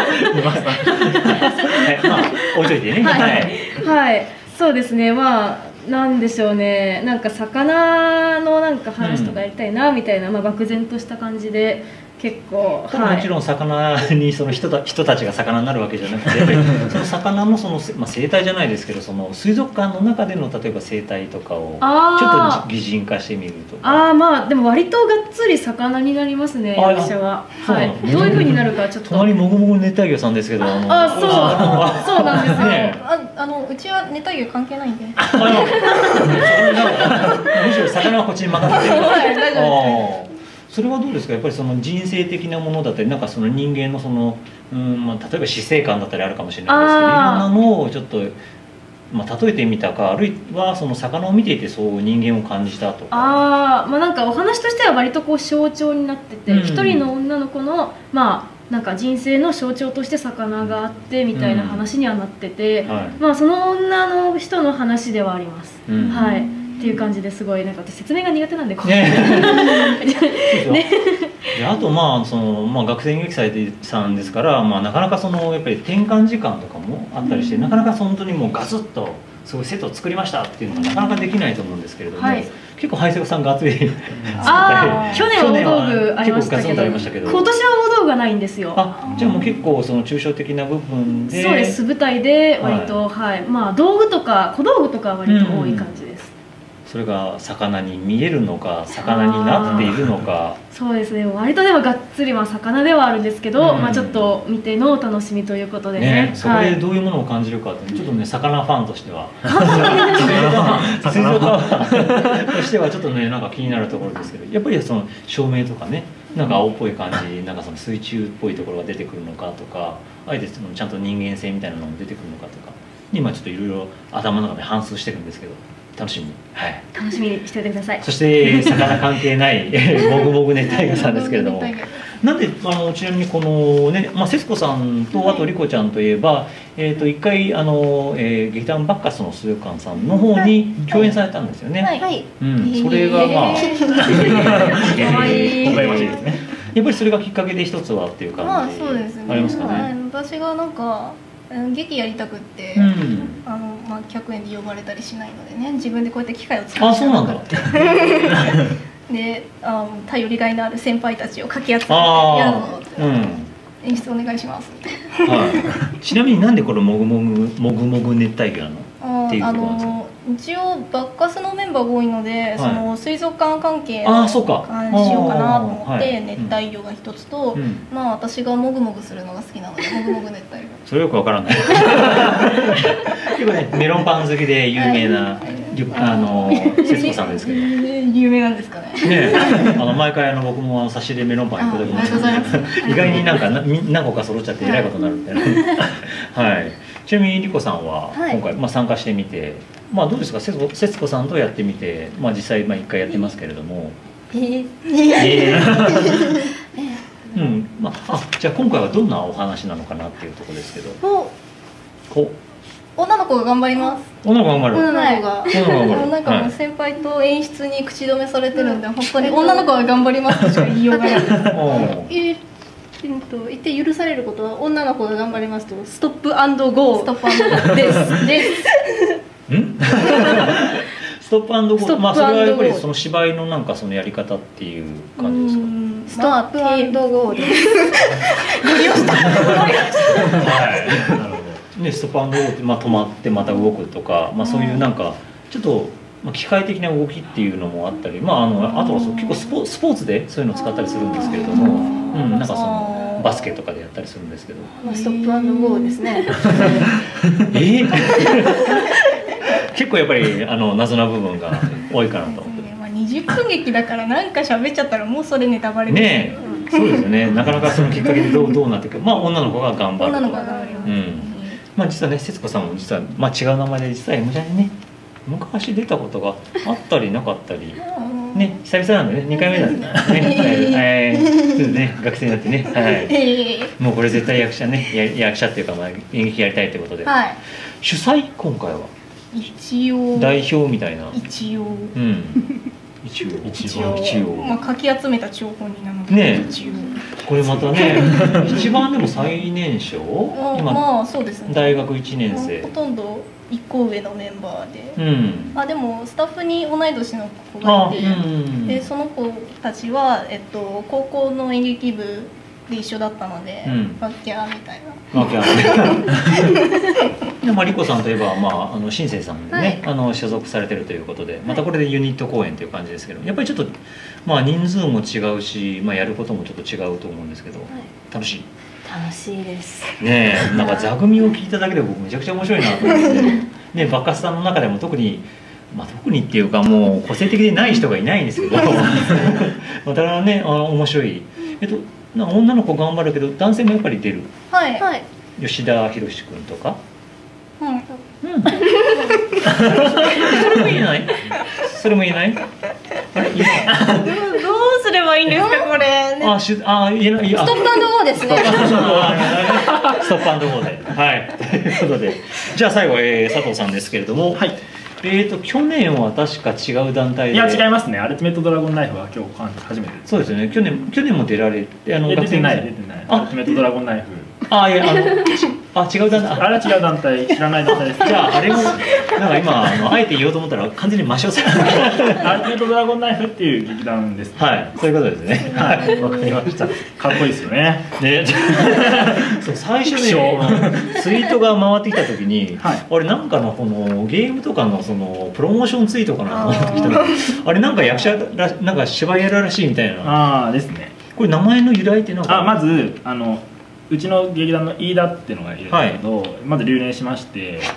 置いといてね。 はい、そうですね。なんでしょうね、なんか魚のなんか話とかやりたいなみたいな、漠然とした感じで結構、 もちろん魚に人たちが魚になるわけじゃなくて、やっぱりその魚の生態じゃないですけど、水族館の中での例えば生態とかをちょっと擬人化してみるとか。 でも割とがっつり魚になりますね、役者は。どういうふうになるかちょっと。 隣もぐもぐ熱帯魚さんですけど、 そうなんですよ。 うちは熱帯魚関係ないんで。むしろ魚はこっちに任せて。それはどうですか？やっぱり人生的なものだったり、なんか人間の例えば死生観だったりあるかもしれないですけど、いろんなのをちょっと例えてみたか、あるいは魚を見ていてそう人間を感じたとか。 なんかお話としては割と象徴になってて、一人の女の子のなんか人生の象徴として魚があってみたいな話にはなってて、その女の人の話ではあります。はい。っていう感じですごいなんか私説明が苦手なんで。 あと学生演劇祭さんですから、なかなかやっぱり転換時間とかもあったりして、なかなか本当にもうガツッとすごいセットを作りましたっていうのがなかなかできないと思うんですけれども、結構配色さんがっつり作ったり。 去年は大道具ありましたけど、今年は大道具がないんですよ。 じゃあもう結構抽象的な部分で。 そうです、舞台で割と道具とか小道具とかは割と多い感じです。 それが魚に見えるのか魚になっているのか。 そうですね、割とでもがっつり魚ではあるんですけど、ちょっと見てのお楽しみということでね。 そこでどういうものを感じるかってちょっとね、魚ファンとしては水族館としてはちょっとね、なんか気になるところですけど、やっぱり照明とかね、なんか青っぽい感じ、なんか水中っぽいところが出てくるのかとか、あえてちゃんと人間性みたいなのも出てくるのかとか、今ちょっといろいろ頭の中で反芻してるんですけど、楽しみにしておいてください。 そして魚関係ないもぐもぐ熱帯魚さんですけれども、なんでちなみにこのね、節子さんとあとリコちゃんといえば、一回劇団バッカスの水族館さんの方に共演されたんですよね。それが今回ましいですね。やっぱりそれがきっかけで一つはっていう感じありますかね。 私がなんか劇やりたくって、客演で呼ばれたりしないのでね、自分でこうやって機械を使ってそうなんだで頼りがいのある先輩たちをかき集めてやるの演出お願いしますちなみになんでこれもぐもぐ熱帯魚なのっていうことなんですか？ 一応バッカスのメンバーが多いので、水族館関係のしようかなと思って熱帯魚が一つと、私がもぐもぐするのが好きなのでもぐもぐ熱帯魚。 それよくわからない。結構ね、メロンパン好きで有名な節子さんですけど。 有名なんですかね。 ね、毎回僕も差し入れメロンパンいただきます。意外になんか何個か揃っちゃってえらいことになるみたいな。はい。ちなみにりこさんは今回参加してみて、どうですか、節子さんとやってみて、実際1回やってますけれども。うん、じゃあ今回はどんなお話なのかなっていうところですけど。 女の子が頑張ります。 女の子が頑張る。 女の子が。なんかもう先輩と演出に口止めされてるんで、本当に女の子が頑張りますとしか言いようがない。言って許されることは女の子が頑張りますとストップアンドゴー。ストップアンドゴーです。 ストップアンドゴー。それはやっぱりその芝居のなんかそのやり方っていう感じですか。 ストップアンドゴーです。 ゴリ押した。はい。なるほど。ね、ストップアンドゴーって止まってまた動くとか、そういうなんかちょっと機械的な動きっていうのもあったり、あとは結構スポーツでそういうのを使ったりするんですけれども、なんかそのバスケとかでやったりするんですけど。 ストップアンドゴーですね。 結構やっぱり謎な部分が多いかなと思って。 20分劇だからなんか喋っちゃったらもうそれネタバレですね。そうですよね。なかなかそのきっかけでどうなっていくか。女の子が頑張る。 女の子が頑張ります。 実はね、節子さんも実は違う名前で実は M ジャンにね昔出たことがあったりなかったりね、久々なんでね、2回目なんでね、学生になってね、もうこれ絶対役者っていうか演劇やりたいってことで、主催今回は一応代表みたいな、 一応一応かき集めた張本人なのでね、これまたね一番でも最年少、 今そうですね、 大学1年生、 ほとんど1個上のメンバーで、でもスタッフに同い年の子がいて、でその子たちは、高校の演劇部で一緒だったので、ワッキャーみたいな。 リコさんといえば、新生さんでね、所属されてるということで、またこれでユニット公演という感じですけど、やっぱりちょっと人数も違うし、やることもちょっと違うと思うんですけど、楽しい。 楽しいですね。なんか座組を聞いただけで僕めちゃくちゃ面白いなと思ってね、バッカスさんの中でも特にっていうかもう個性的でない人がいないんですけどだからね、面白い。女の子頑張るけど男性もやっぱり出る。吉田博君とか。それも言えない。どうすればいいんですかこれ。 言えない。 ストップアンドゴーですね。 ストップアンドゴーで。はい。ということで、じゃあ最後佐藤さんですけれども。去年は確か違う団体で。 いや違いますね。アルティメットドラゴンナイフは今日初めて。 そうですよね。去年も出られて、 出てない。アルティメットドラゴンナイフ。 いや違う団体。 あれは違う団体、知らない団体です。 じゃああれもなんか今あえて言おうと思ったら完全に抹消された。 アルティメットドラゴンナイフっていう劇団です。 はい、そういうことですね。 はい、わかりました。かっこいいですよね。 そう最初ね、ツイートが回ってきた時に、俺なんかのこのゲームとかのそのプロモーションツイートかなと思ってきたら、あれなんか役者なんか芝居やるらしいみたいな。 ですね。 これ名前の由来ってなんか。 まずうちの劇団の飯田っていうのがいるんですけど、まず留年しまして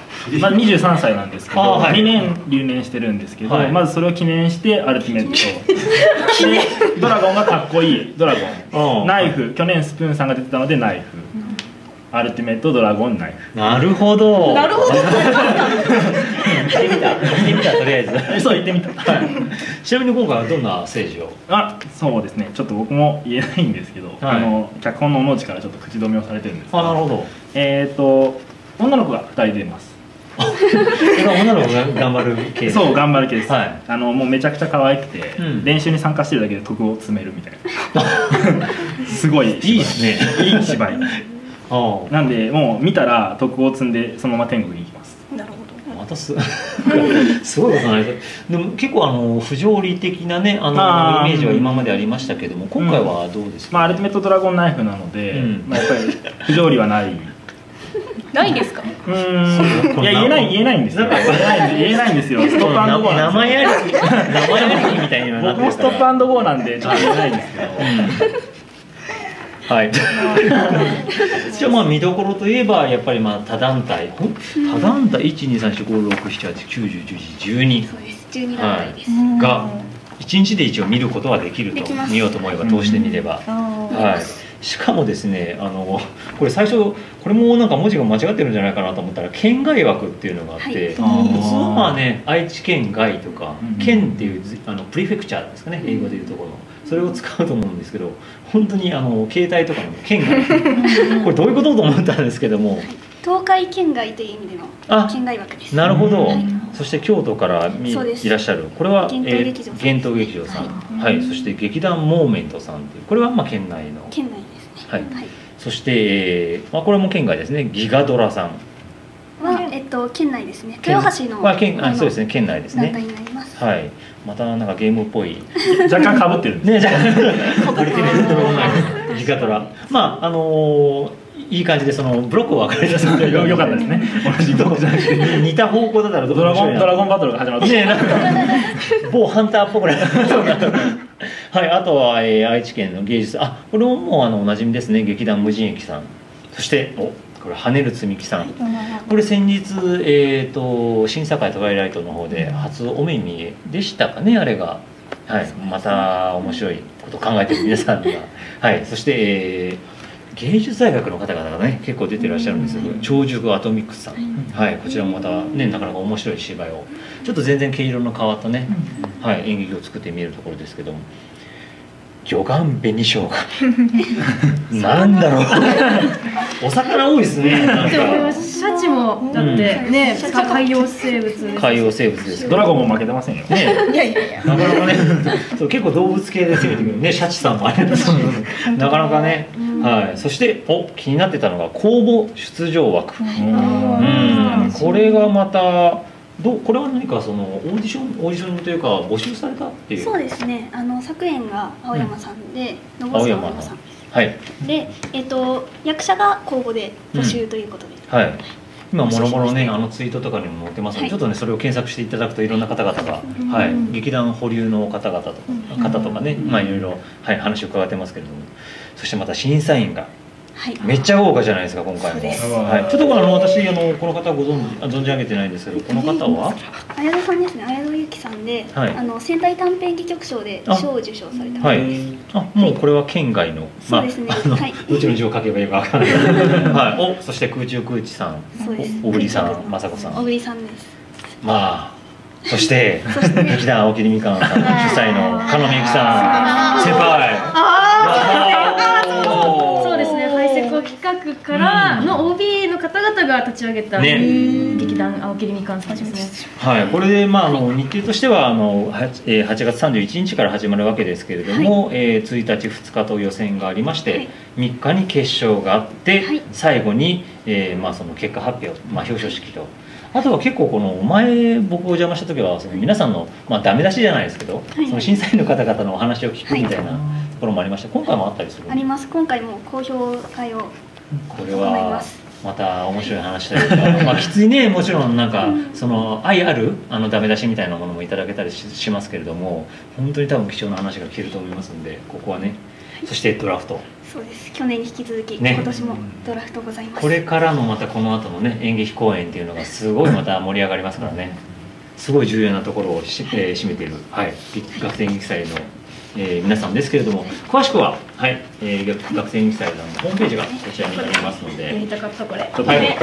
、23歳なんですけど、2年留年してるんですけど、まずそれを記念してアルティメットドラゴンがかっこいいドラゴン、ナイフ、去年スプーンさんが出てたのでナイフ、アルティメットドラゴンナイフ。 なるほど。 なるほど。 言ってみたとりあえず。 そう言ってみた。 ちなみに今回はどんな政治を。 そうですね。ちょっと僕も言えないんですけど、脚本の小野内からちょっと口止めをされてるんです。 なるほど。 女の子が2人出ます。 女の子が頑張る系。 そう頑張る系です。もうめちゃくちゃ可愛くて、練習に参加してるだけで徳を詰めるみたいな。すごいいいですね。 いい芝居。なんでもう見たら徳を積んでそのまま天国に行きます。 なるほど。 またすごいことないです。でも結構不条理的なねイメージは今までありましたけども、今回はどうですか。 アルティメットドラゴンナイフなので、やっぱり不条理はない。 ないですか。 いや言えないんですよ。言えないんですよ。ストップアンドゴー。 名前ありきみたいな。 僕もストップアンドゴーなんでちょっと言えないんですけど。 はい。じゃあ見どころといえばやっぱり他団体1、2、3、4、5、6、7、8、9、10、11、12。 そうです。12団体です。 が1 1日で一応見ることはできると、見ようと思えば通してみれば、はい、しかもですねこれ最初これもなんか文字が間違ってるんじゃないかなと思ったら県外枠っていうのがあって、普通はまあね愛知県外とか県っていうプリフェクチャーですかね、英語でいうところのそれを使うと思うんですけど、本当に携帯とかの県外これどういうことと思ったんですけども、 東海県外という意味での県外枠です。 なるほど、そして京都からいらっしゃる、これは幻冬劇場さん、はい、そして劇団モーメントさんという、これはまあ県内の、 県内ですね、 はい、そしてこれも県外ですね、ギガドラさんは県内ですね、豊橋のそうですね、県内ですね、 団体になります。 はい、またなんかゲームっぽい若干かぶってるね、若干ギガドラ、まあいい感じでそのブロックを分かれたそうでよかったですね。同じブロックじゃなくて似た方向だったらドラゴンバトルが始まってね、なんか某ハンターっぽくなったはい、あとは愛知県の芸術、これももうおなじみですね、劇団無人駅さん、そしてこれ跳ねる積み木さん、これ先日審査会トワイライトの方で初お目見えでしたかね、あれが、はい、また面白いことを考えてる皆さんが、はい、そして芸術大学の方々がね結構出てらっしゃるんですけど、超熟アトミックスさん、はい、こちらもまたねなかなか面白い芝居をちょっと全然毛色の変わったね、はい、演劇を作ってみえるところですけども、魚眼紅生姜なんだろうお魚多いですね。 でもシャチもだってね、海洋生物です。 海洋生物です。 ドラゴンも負けてませんよね。 いやいやいや、 なかなかねそう結構動物系で攻めてくるね、シャチさんもあれですなかなかね、はい。そして気になってたのが公募出場枠、これがまたこれは何かそのオーディションというか募集されたっていう。 そうですね、作演が青山さんで、のぼす青山さん、 はい、 で役者が公募で募集ということで、 はい、今もろもろねツイートとかにも載ってますので、ちょっとねそれを検索していただくといろんな方々が、はい、劇団保留の方々とかね、まあいろいろ、はい、話を伺ってますけれども、そしてまた審査員がめっちゃ豪華じゃないですか今回も。はい、ちょっと私この方ご存じ上げてないんですけど、この方は綾戸さんですね、綾戸由紀さんで、仙台短編戯曲賞で賞を受賞された。 はい。もうこれは県外の、 そうですね。 どっちの字を書けばいいかわからない。はい。そして空中空知さん、小栗さん、雅子さん。 小栗さんです。 まあ。そして劇団青桐みかんさん主催の加納みゆきさん先輩。 そうですね、ハイセコ企画からの OB の方々が立ち上げた劇団青桐みかんさんですね。 はい、これで日程としては8月31日から始まるわけですけれども、1日2日と予選がありまして、3日に決勝があって、最後にその結果発表、表彰式と。あとは結構前僕お邪魔した時は皆さんのダメ出しじゃないですけど、その審査員の方々のお話を聞くみたいなところもありました。今回もあったりする？ あります。今回も好評会をこれはまた面白い話というかきついね、もちろんなんかその愛あるダメ出しみたいなものもいただけたりしますけれども、本当に多分貴重な話が聞けると思いますので、ここはね。そしてドラフト。 そうです。去年に引き続き、今年もドラフトございます。 これからのまたこの後のね演劇公演っていうのがすごいまた盛り上がりますからね。すごい重要なところを占めている、はい、学生演劇祭の、皆さんですけれども、詳しくは、はい、学生演劇祭のホームページがこちらにありますので、 やりたかったこれ。 ちょっ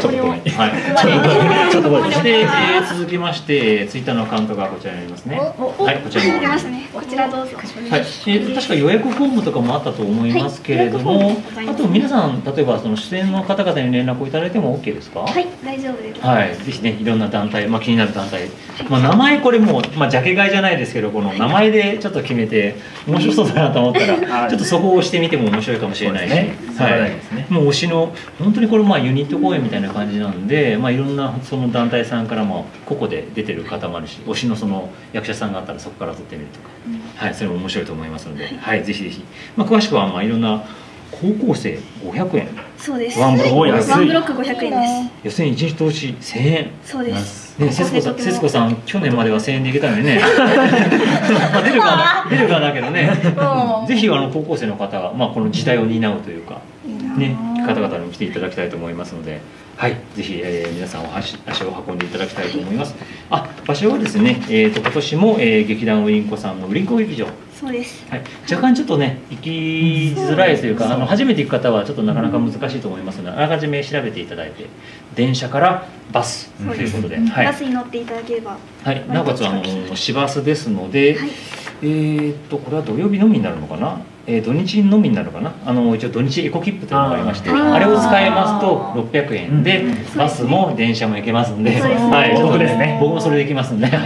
とごめん。そして続きましてツイッターのアカウントがこちらにありますね。はい、こちらにありますね。こちらどうぞ。 はい、確か予約フォームとかもあったと思いますけれども、あと皆さん例えばその出演の方々に連絡をいただいても OK ですか？ はい、大丈夫です。 はい、ぜひねいろんな団体、気になる団体、名前これもジャケ買いじゃないですけど、この名前でちょっと決めて面白そうだなと思ったらちょっとそこを押してみても面白いかもしれないし、もう推しの本当にこれユニット公演みたいな感じなんで、いろんなその団体さんからも個々で出てる方もあるし、推しのその役者さんがあったらそこから撮ってみるとか、はい、それも面白いと思いますので、はい、ぜひぜひ、詳しくはいろんな高校生500円。 そうです。 ワンブロック500円です。 予選1日投資1000円。 そうです。 ね、節子さん去年までは1000円でいけたのにね出るかだけどねぜひ高校生の方が、この時代を担うというかね方々にも来ていただきたいと思いますので、 はい、ぜひ、皆さん足を運んでいただきたいと思います。場所はですね、今年も、劇団ウリンコさんのウリンコ劇場。 そうです。 はい、若干ちょっとね行きづらいというか、初めて行く方はちょっとなかなか難しいと思いますので、あらかじめ調べていただいて、電車からバスということで、 バスに乗っていただければ。 はい、なおかつ市バスですので、これは土曜日のみになるのかな。土日のみになるかな。一応土日エコ切符というのがありまして、あれを使いますと600円で、バスも電車も行けますんで、はい、そうですね。僕もそれで行きますんで、はい、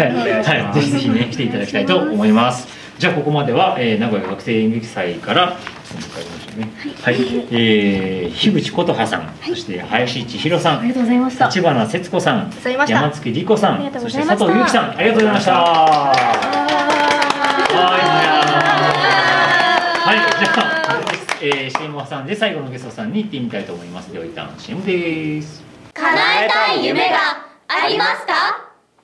ぜひぜひね来ていただきたいと思います。じゃあここまでは、名古屋学生演劇祭からはい、樋口琴葉さん、そして林千尋さん、 ありがとうございました。 立花節子さん、山月理子さん、そして佐藤由紀さん、ありがとうございました。はい、じゃあ、CM を挟んで最後のゲストさんに行ってみたいと思います。では一旦 CM です。 叶えたい夢がありますか？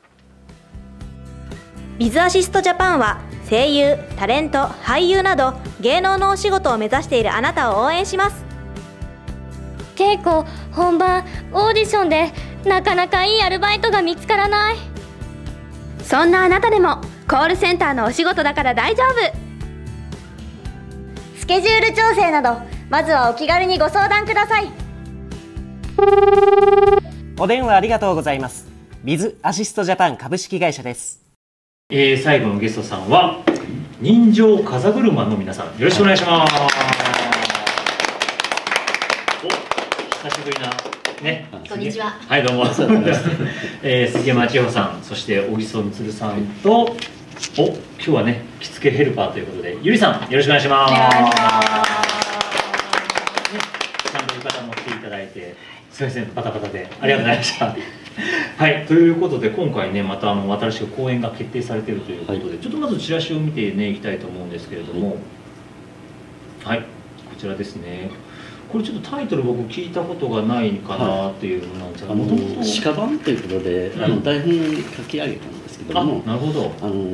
ビズアシストジャパンは声優、タレント、俳優など芸能のお仕事を目指しているあなたを応援します。 稽古、本番、オーディションでなかなかいいアルバイトが見つからない。 そんなあなたでもコールセンターのお仕事だから大丈夫。 スケジュール調整などまずはお気軽にご相談ください。 お電話ありがとうございます。ビズアシストジャパン株式会社です。 最後のゲストさんは人情風車の皆さん、よろしくお願いします。久しぶりなね。 こんにちは。 はい、どうも。杉山千穂さん、そして小木曽充さんと、今日はね着付けヘルパーということでゆりさん、よろしくお願いします。ちゃんと浴衣持っていただいて、すみませんバタバタでありがとうございました。はい、ということで今回ねまた新しく公演が決定されているということで、ちょっとまずチラシを見てねいきたいと思うんですけれども、はい、こちらですね。これちょっとタイトル僕聞いたことがないかなっていうのなんですが、 鹿版ということで台本に書き上げたんですけども、 なるほど。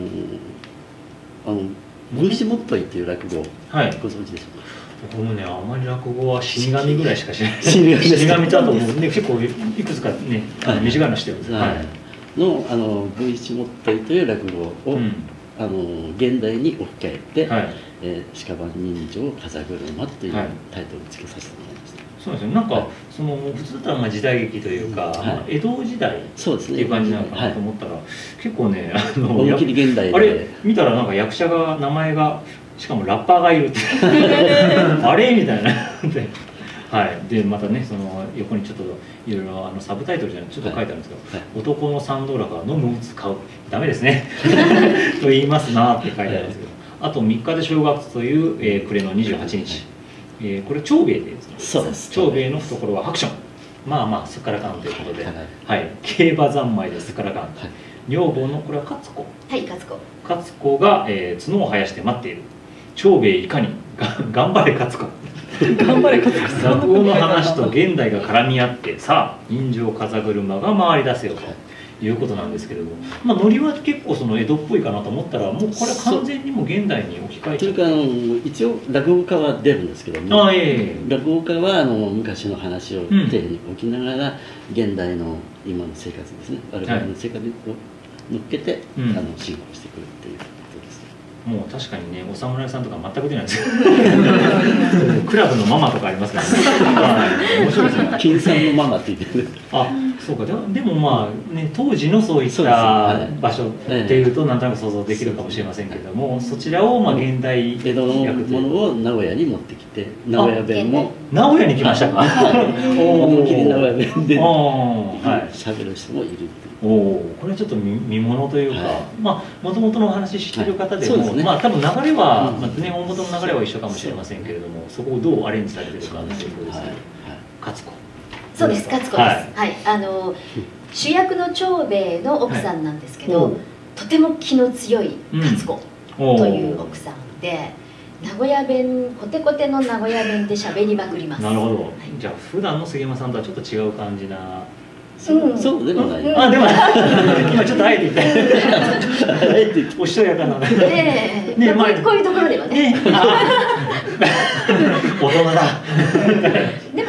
文士もっといっていう落語、ご存知でしょうか。 僕もねあまり落語は死神ぐらいしか知らない。死神とあとね結構いくつかね短いのしてるんです。 の文士もっといという落語を現代に置き換えて「鹿版人情風車」というタイトルを付けさせてもらいました。 そうですね。なんかその普通だったら時代劇というか江戸時代っていう感じなのかなと思ったら、結構ね思いっきり現代であれ見たらなんか役者が名前がしかもラッパーがいるってあれみたいなはい、でまたねその横にちょっといろいろサブタイトルじゃないちょっと書いてあるんですけど、男の三道楽は飲む打つ買うダメですねと言いますなって書いてあるんですけど、あと3日で正月という、暮れの28日、これ長兵衛でですね。 そうです。 長兵衛の懐はハクション、まあまあすっからかんということで、はい、競馬三昧ですっからかん、女房のこれは勝子、 はい勝子、 勝子が、角を生やして待っている。長兵衛いかに頑張れ勝子頑張れ勝子。落語の話と現代が絡み合ってさあ人情風車が回り出せよということなんですけれども、まあノリは結構その江戸っぽいかなと思ったら、もうこれは完全にも現代に置き換えて。 というか一応落語家は出るんですけども、落語家は昔の話を丁寧に置きながら、現代の今の生活ですね、我々の生活を乗っけて進行してくるっていう。 もう確かにね、お侍さんとか全く出ないですよクラブのママとかありますからね面白いですね。 金さんのママって言ってる。 あ、そうか。でもまあね、当時のそういった場所っていうとなんとなく想像できるかもしれませんけれども、そちらをまあ現代江戸のものを名古屋に持ってきて、名古屋弁も名古屋に来ましたか。 思いっきり名古屋弁で喋る人もいるっていう。 これちょっと見ものというか、まあもともとのお話知ってる方でも、まあ多分流れは大元の流れは一緒かもしれませんけれども、そこをどうアレンジされてるかということですけど、勝子。 そうです、勝子です。はい、主役の長兵衛の奥さんなんですけど、とても気の強い勝子という奥さんで、名古屋弁、コテコテの名古屋弁で喋りまくります。 なるほど。じゃあ普段の杉山さんとはちょっと違う感じな。 そうでもない。 あ、でも今ちょっとあえて言った。おしとやかな。 ね、こういうところではね。 大人だ。 でも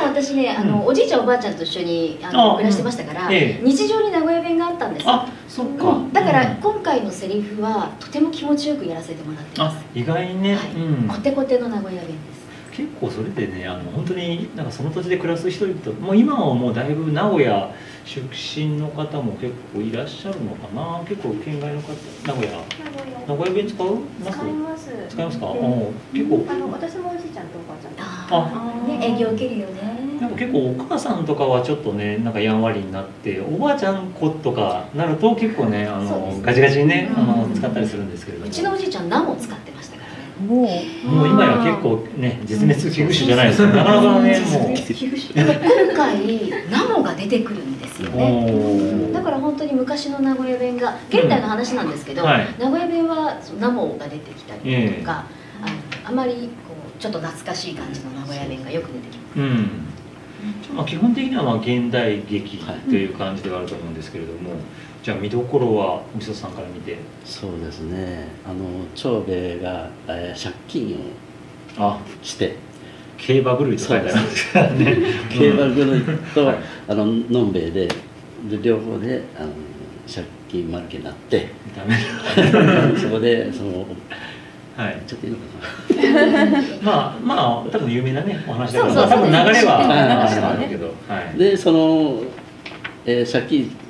私ねおじいちゃんおばあちゃんと一緒に暮らしてましたから、日常に名古屋弁があったんです。あ、そっか。だから今回のセリフはとても気持ちよくやらせてもらってます。 意外にね、 コテコテの名古屋弁です。 結構それでね、本当になんかその土地で暮らす人々、もう今はもうだいぶ名古屋出身の方も結構いらっしゃるのかな。結構県外の方、名古屋弁使う？ 使います。 使いますか？結構。 私もおじいちゃんとおばあちゃん。 ね、営業受けるよね。 なんか結構お母さんとかはちょっとね、なんかやんわりになって、おばあちゃん子とかなると結構ね、ガチガチにね、使ったりするんですけれども。 うちのおじいちゃんナモ使ってましたからね。 もう今や結構ね、絶滅危惧種じゃないですか。なかなかね、もう。 今回ナモが出てくるんですよね。だから本当に昔の名古屋弁が、現代の話なんですけど、名古屋弁はナモが出てきたりとか、あまりこうちょっと懐かしい感じの名古屋弁がよく出てきます。 基本的には現代劇という感じではあると思うんですけれども、じゃあ見どころはみそさんから見て。 そうですね、長兵衛が借金をして競馬狂いと書いてあるんですからね。 競馬狂いとのんべえで両方で借金まるけになってそこでちょっといいのかな。 まあ多分有名なねお話だから多分流れはあるけど、 でその借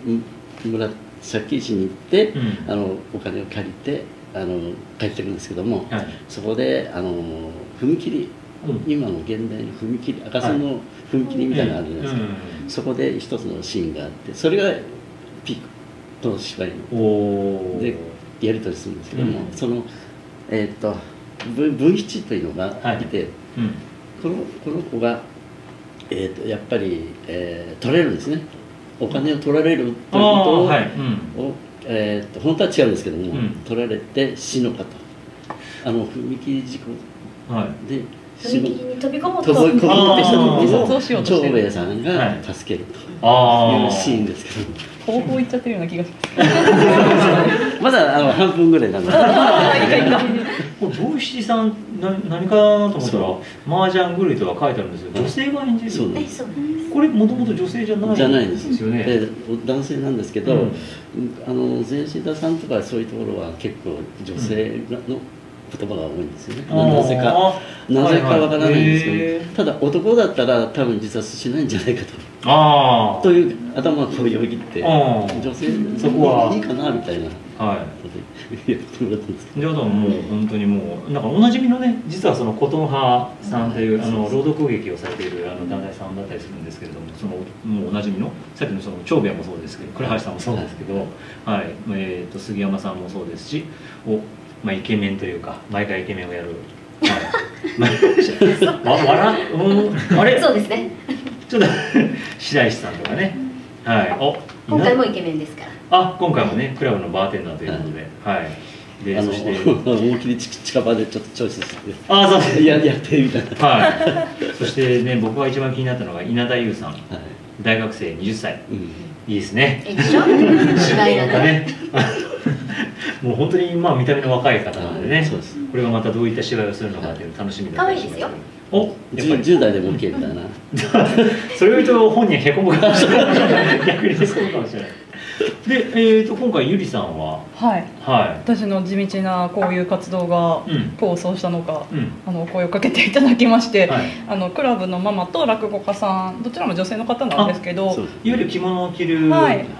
金しに行ってお金を借りて帰ってくるんですけども、そこで踏切、今の現代の踏切、赤線の踏切みたいなのあるじゃないですか。そこで一つのシーンがあって、それがピークと芝居のでやり取りするんですけども、その文七というのがいて、この子がやっぱり取れるんですね。お金を取られるということを本当は違うんですけども、取られて死のうかと、踏切事故で踏切に飛び込もうとしてした長兵衛さんが助けるというシーンですけど、 ほぼほぼいっちゃってるような気がしますまだ半分ぐらいなんですこれ文七さん何かなと思ったら麻雀狂いとは書いてあるんですけど、女性が演じる。 そうです。 これもともと女性じゃないんですよね。 男性なんですけど、前志田さんとかそういうところは結構女性の言葉が多いんですよね。なぜかわからないんですけど、ただ男だったら多分自殺しないんじゃないかという頭がこうよぎって、女性そこはいいかなみたいなことでやってもらったんですけど、 じゃあもう本当にもうなんかおなじみのね、実はその琴葉さんという朗読劇をされている団体さんだったりするんですけれども、そのもうおなじみのさっきのその長兵衛もそうですけど、倉橋さんもそうですけど、杉山さんもそうですし、イケメンというか毎回イケメンをやる。あれそうですね。 ちょっと白石さんとかね。 今回もイケメンですから。 今回もねクラブのバーテンダーということで、でそして思い切り近場でちょっとチョイスして、 そうですやってみたいな。 そしてね、僕が一番気になったのが稲田優さん、大学生20歳、いいですね。 芝居だね。 もう本当に見た目の若い方なのでね、これがまたどういった芝居をするのかという楽しみだったりします。 10代でも OK みたいな。 それを言うと本人へこむかもしれない。逆にそうかもしれない。で、今回ゆりさんは、 私の地道なこういう活動が功を奏したのか、声をかけていただきまして、クラブのママと落語家さん、どちらも女性の方なんですけど、いわゆる着物を着る、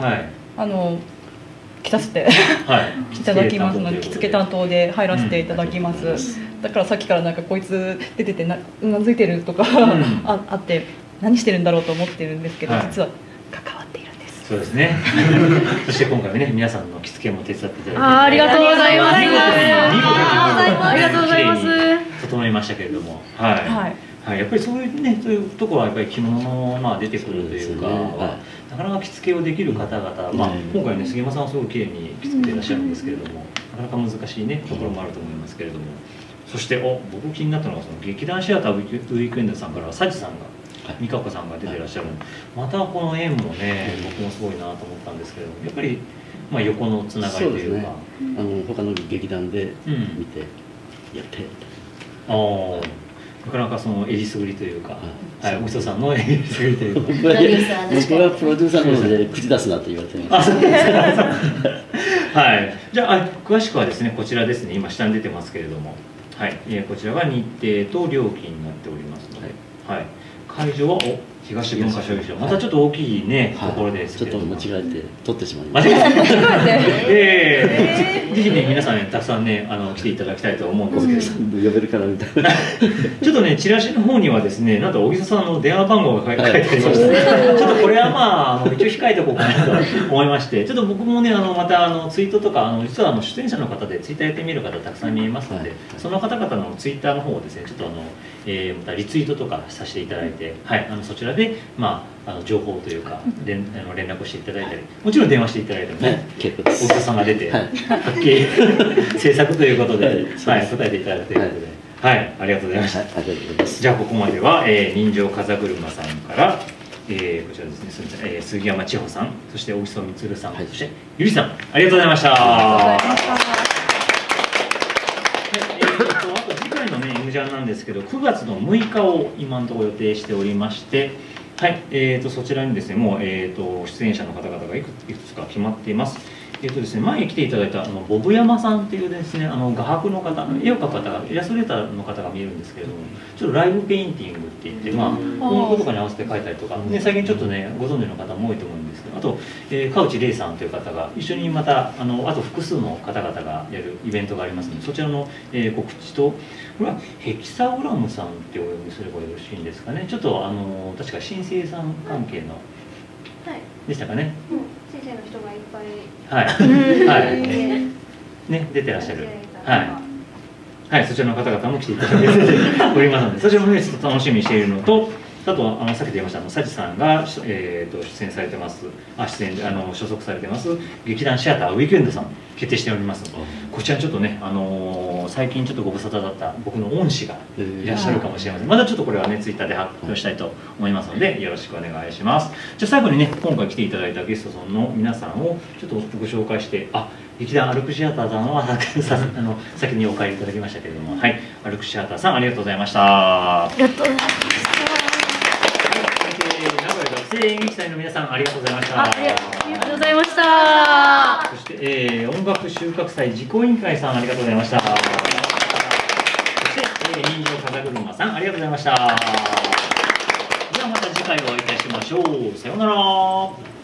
着させていただきますので、着付け担当で入らせていただきます。だからさっきからなんかこいつ出ててうなずいてるとかあって何してるんだろうと思ってるんですけど、実は関わっているんです。 そうですね。そして今回ね、皆さんの着付けも手伝っていただいて、 ありがとうございます。ありがとうございます。 整いましたけれども、やっぱりそういうね、そういうところはやっぱり着物の出てくるというか、なかなか着付けをできる方々、今回ね杉山さんはすごい綺麗に着付けていらっしゃるんですけれども、なかなか難しいねところもあると思いますけれども、そして僕気になったのが、その劇団シアターウィークエンドさんから佐治さんが、美香子さんが出ていらっしゃる、またこの縁もね、僕もすごいなと思ったんですけど、やっぱり横のつながりというか、 他の劇団で見てやって。 なかなかそのえりすぐりというか、はい、お人さんのえりすぐりというか。僕はプロデューサーなので口出すなと言われてます。 はい。じゃあ詳しくはですねこちらですね今下に出てますけれども、はい、こちらが日程と料金になっておりますので、はい。会場は東文化会場、またちょっと大きいねところですけど、 ちょっと間違えて取ってしまいました。 ぜひね皆さんねたくさんね来ていただきたいと思うんですけど、呼べるかなみたいな。 ちょっとねチラシの方にはですねなんと小木曽さんの電話番号が書いてありました。ちょっとこれはまあ一応控えておこうかなと思いまして、ちょっと僕もねまたツイートとか実は出演者の方でツイッターやってみる方たくさん見えますので、その方々のツイッターの方をですねちょっとまたリツイートとかさせていただいて、はい、そちらで、まあ、情報というか連絡をしていただいたり、もちろん電話していただいてもね、大人さんが出て、はっきり制作ということで、はい、答えていただくということで、はい、ありがとうございました。じゃあここまでは人情風車さんから、こちらですね、杉山千穂さん、そして大木曽充さん、そしてゆりさん、ありがとうございました。ジャンなんですけど9月の6日を今のところ予定しておりまして、はい、そちらにですねもう、出演者の方々がいくつか決まっています。ですね、前に来ていただいたボブ山さんっていうですね画伯の方、絵を描く方がイラストレーターの方が見えるんですけれども、ちょっとライブペインティングって言って、まあ音楽とかに合わせて描いたりとか、ね、最近ちょっとねご存知の方も多いと思うんですけど、あと、川内玲さんという方が一緒にまたあと複数の方々がやるイベントがありますので、そちらの、告知と、これはヘキサグラムさんってお呼びすればよろしいんですかね。ちょっと確か新生産関係の、でしたかね。 先生の人がいっぱい、 はい、はい、ね、出てらっしゃる、はい、はい、そちらの方々も来ていただいておりますので、そちらもね、ちょっと楽しみにしているのと、あとはさっき言いました佐治さんが、出演されてます、所属されてます劇団シアターウィークエンドさん決定しておりますので、こちらちょっとね、最近ちょっとご無沙汰だった僕の恩師がいらっしゃるかもしれません。まだちょっとこれはねツイッターで発表したいと思いますのでよろしくお願いします。じゃあ最後にね今回来ていただいたゲストさんの皆さんをちょっとご紹介して、劇団アルクシアターさんは先にお帰りいただきましたけれども、はい、アルクシアターさんありがとうございました。 ありがとうございました。 名古屋学生演劇祭の皆さんありがとうございました。 ありがとうございました。 そして、音楽収穫祭実行委員会さんありがとうございました。そして、人情風車さんありがとうございました。ではまた次回お会いいたしましょう。さようなら。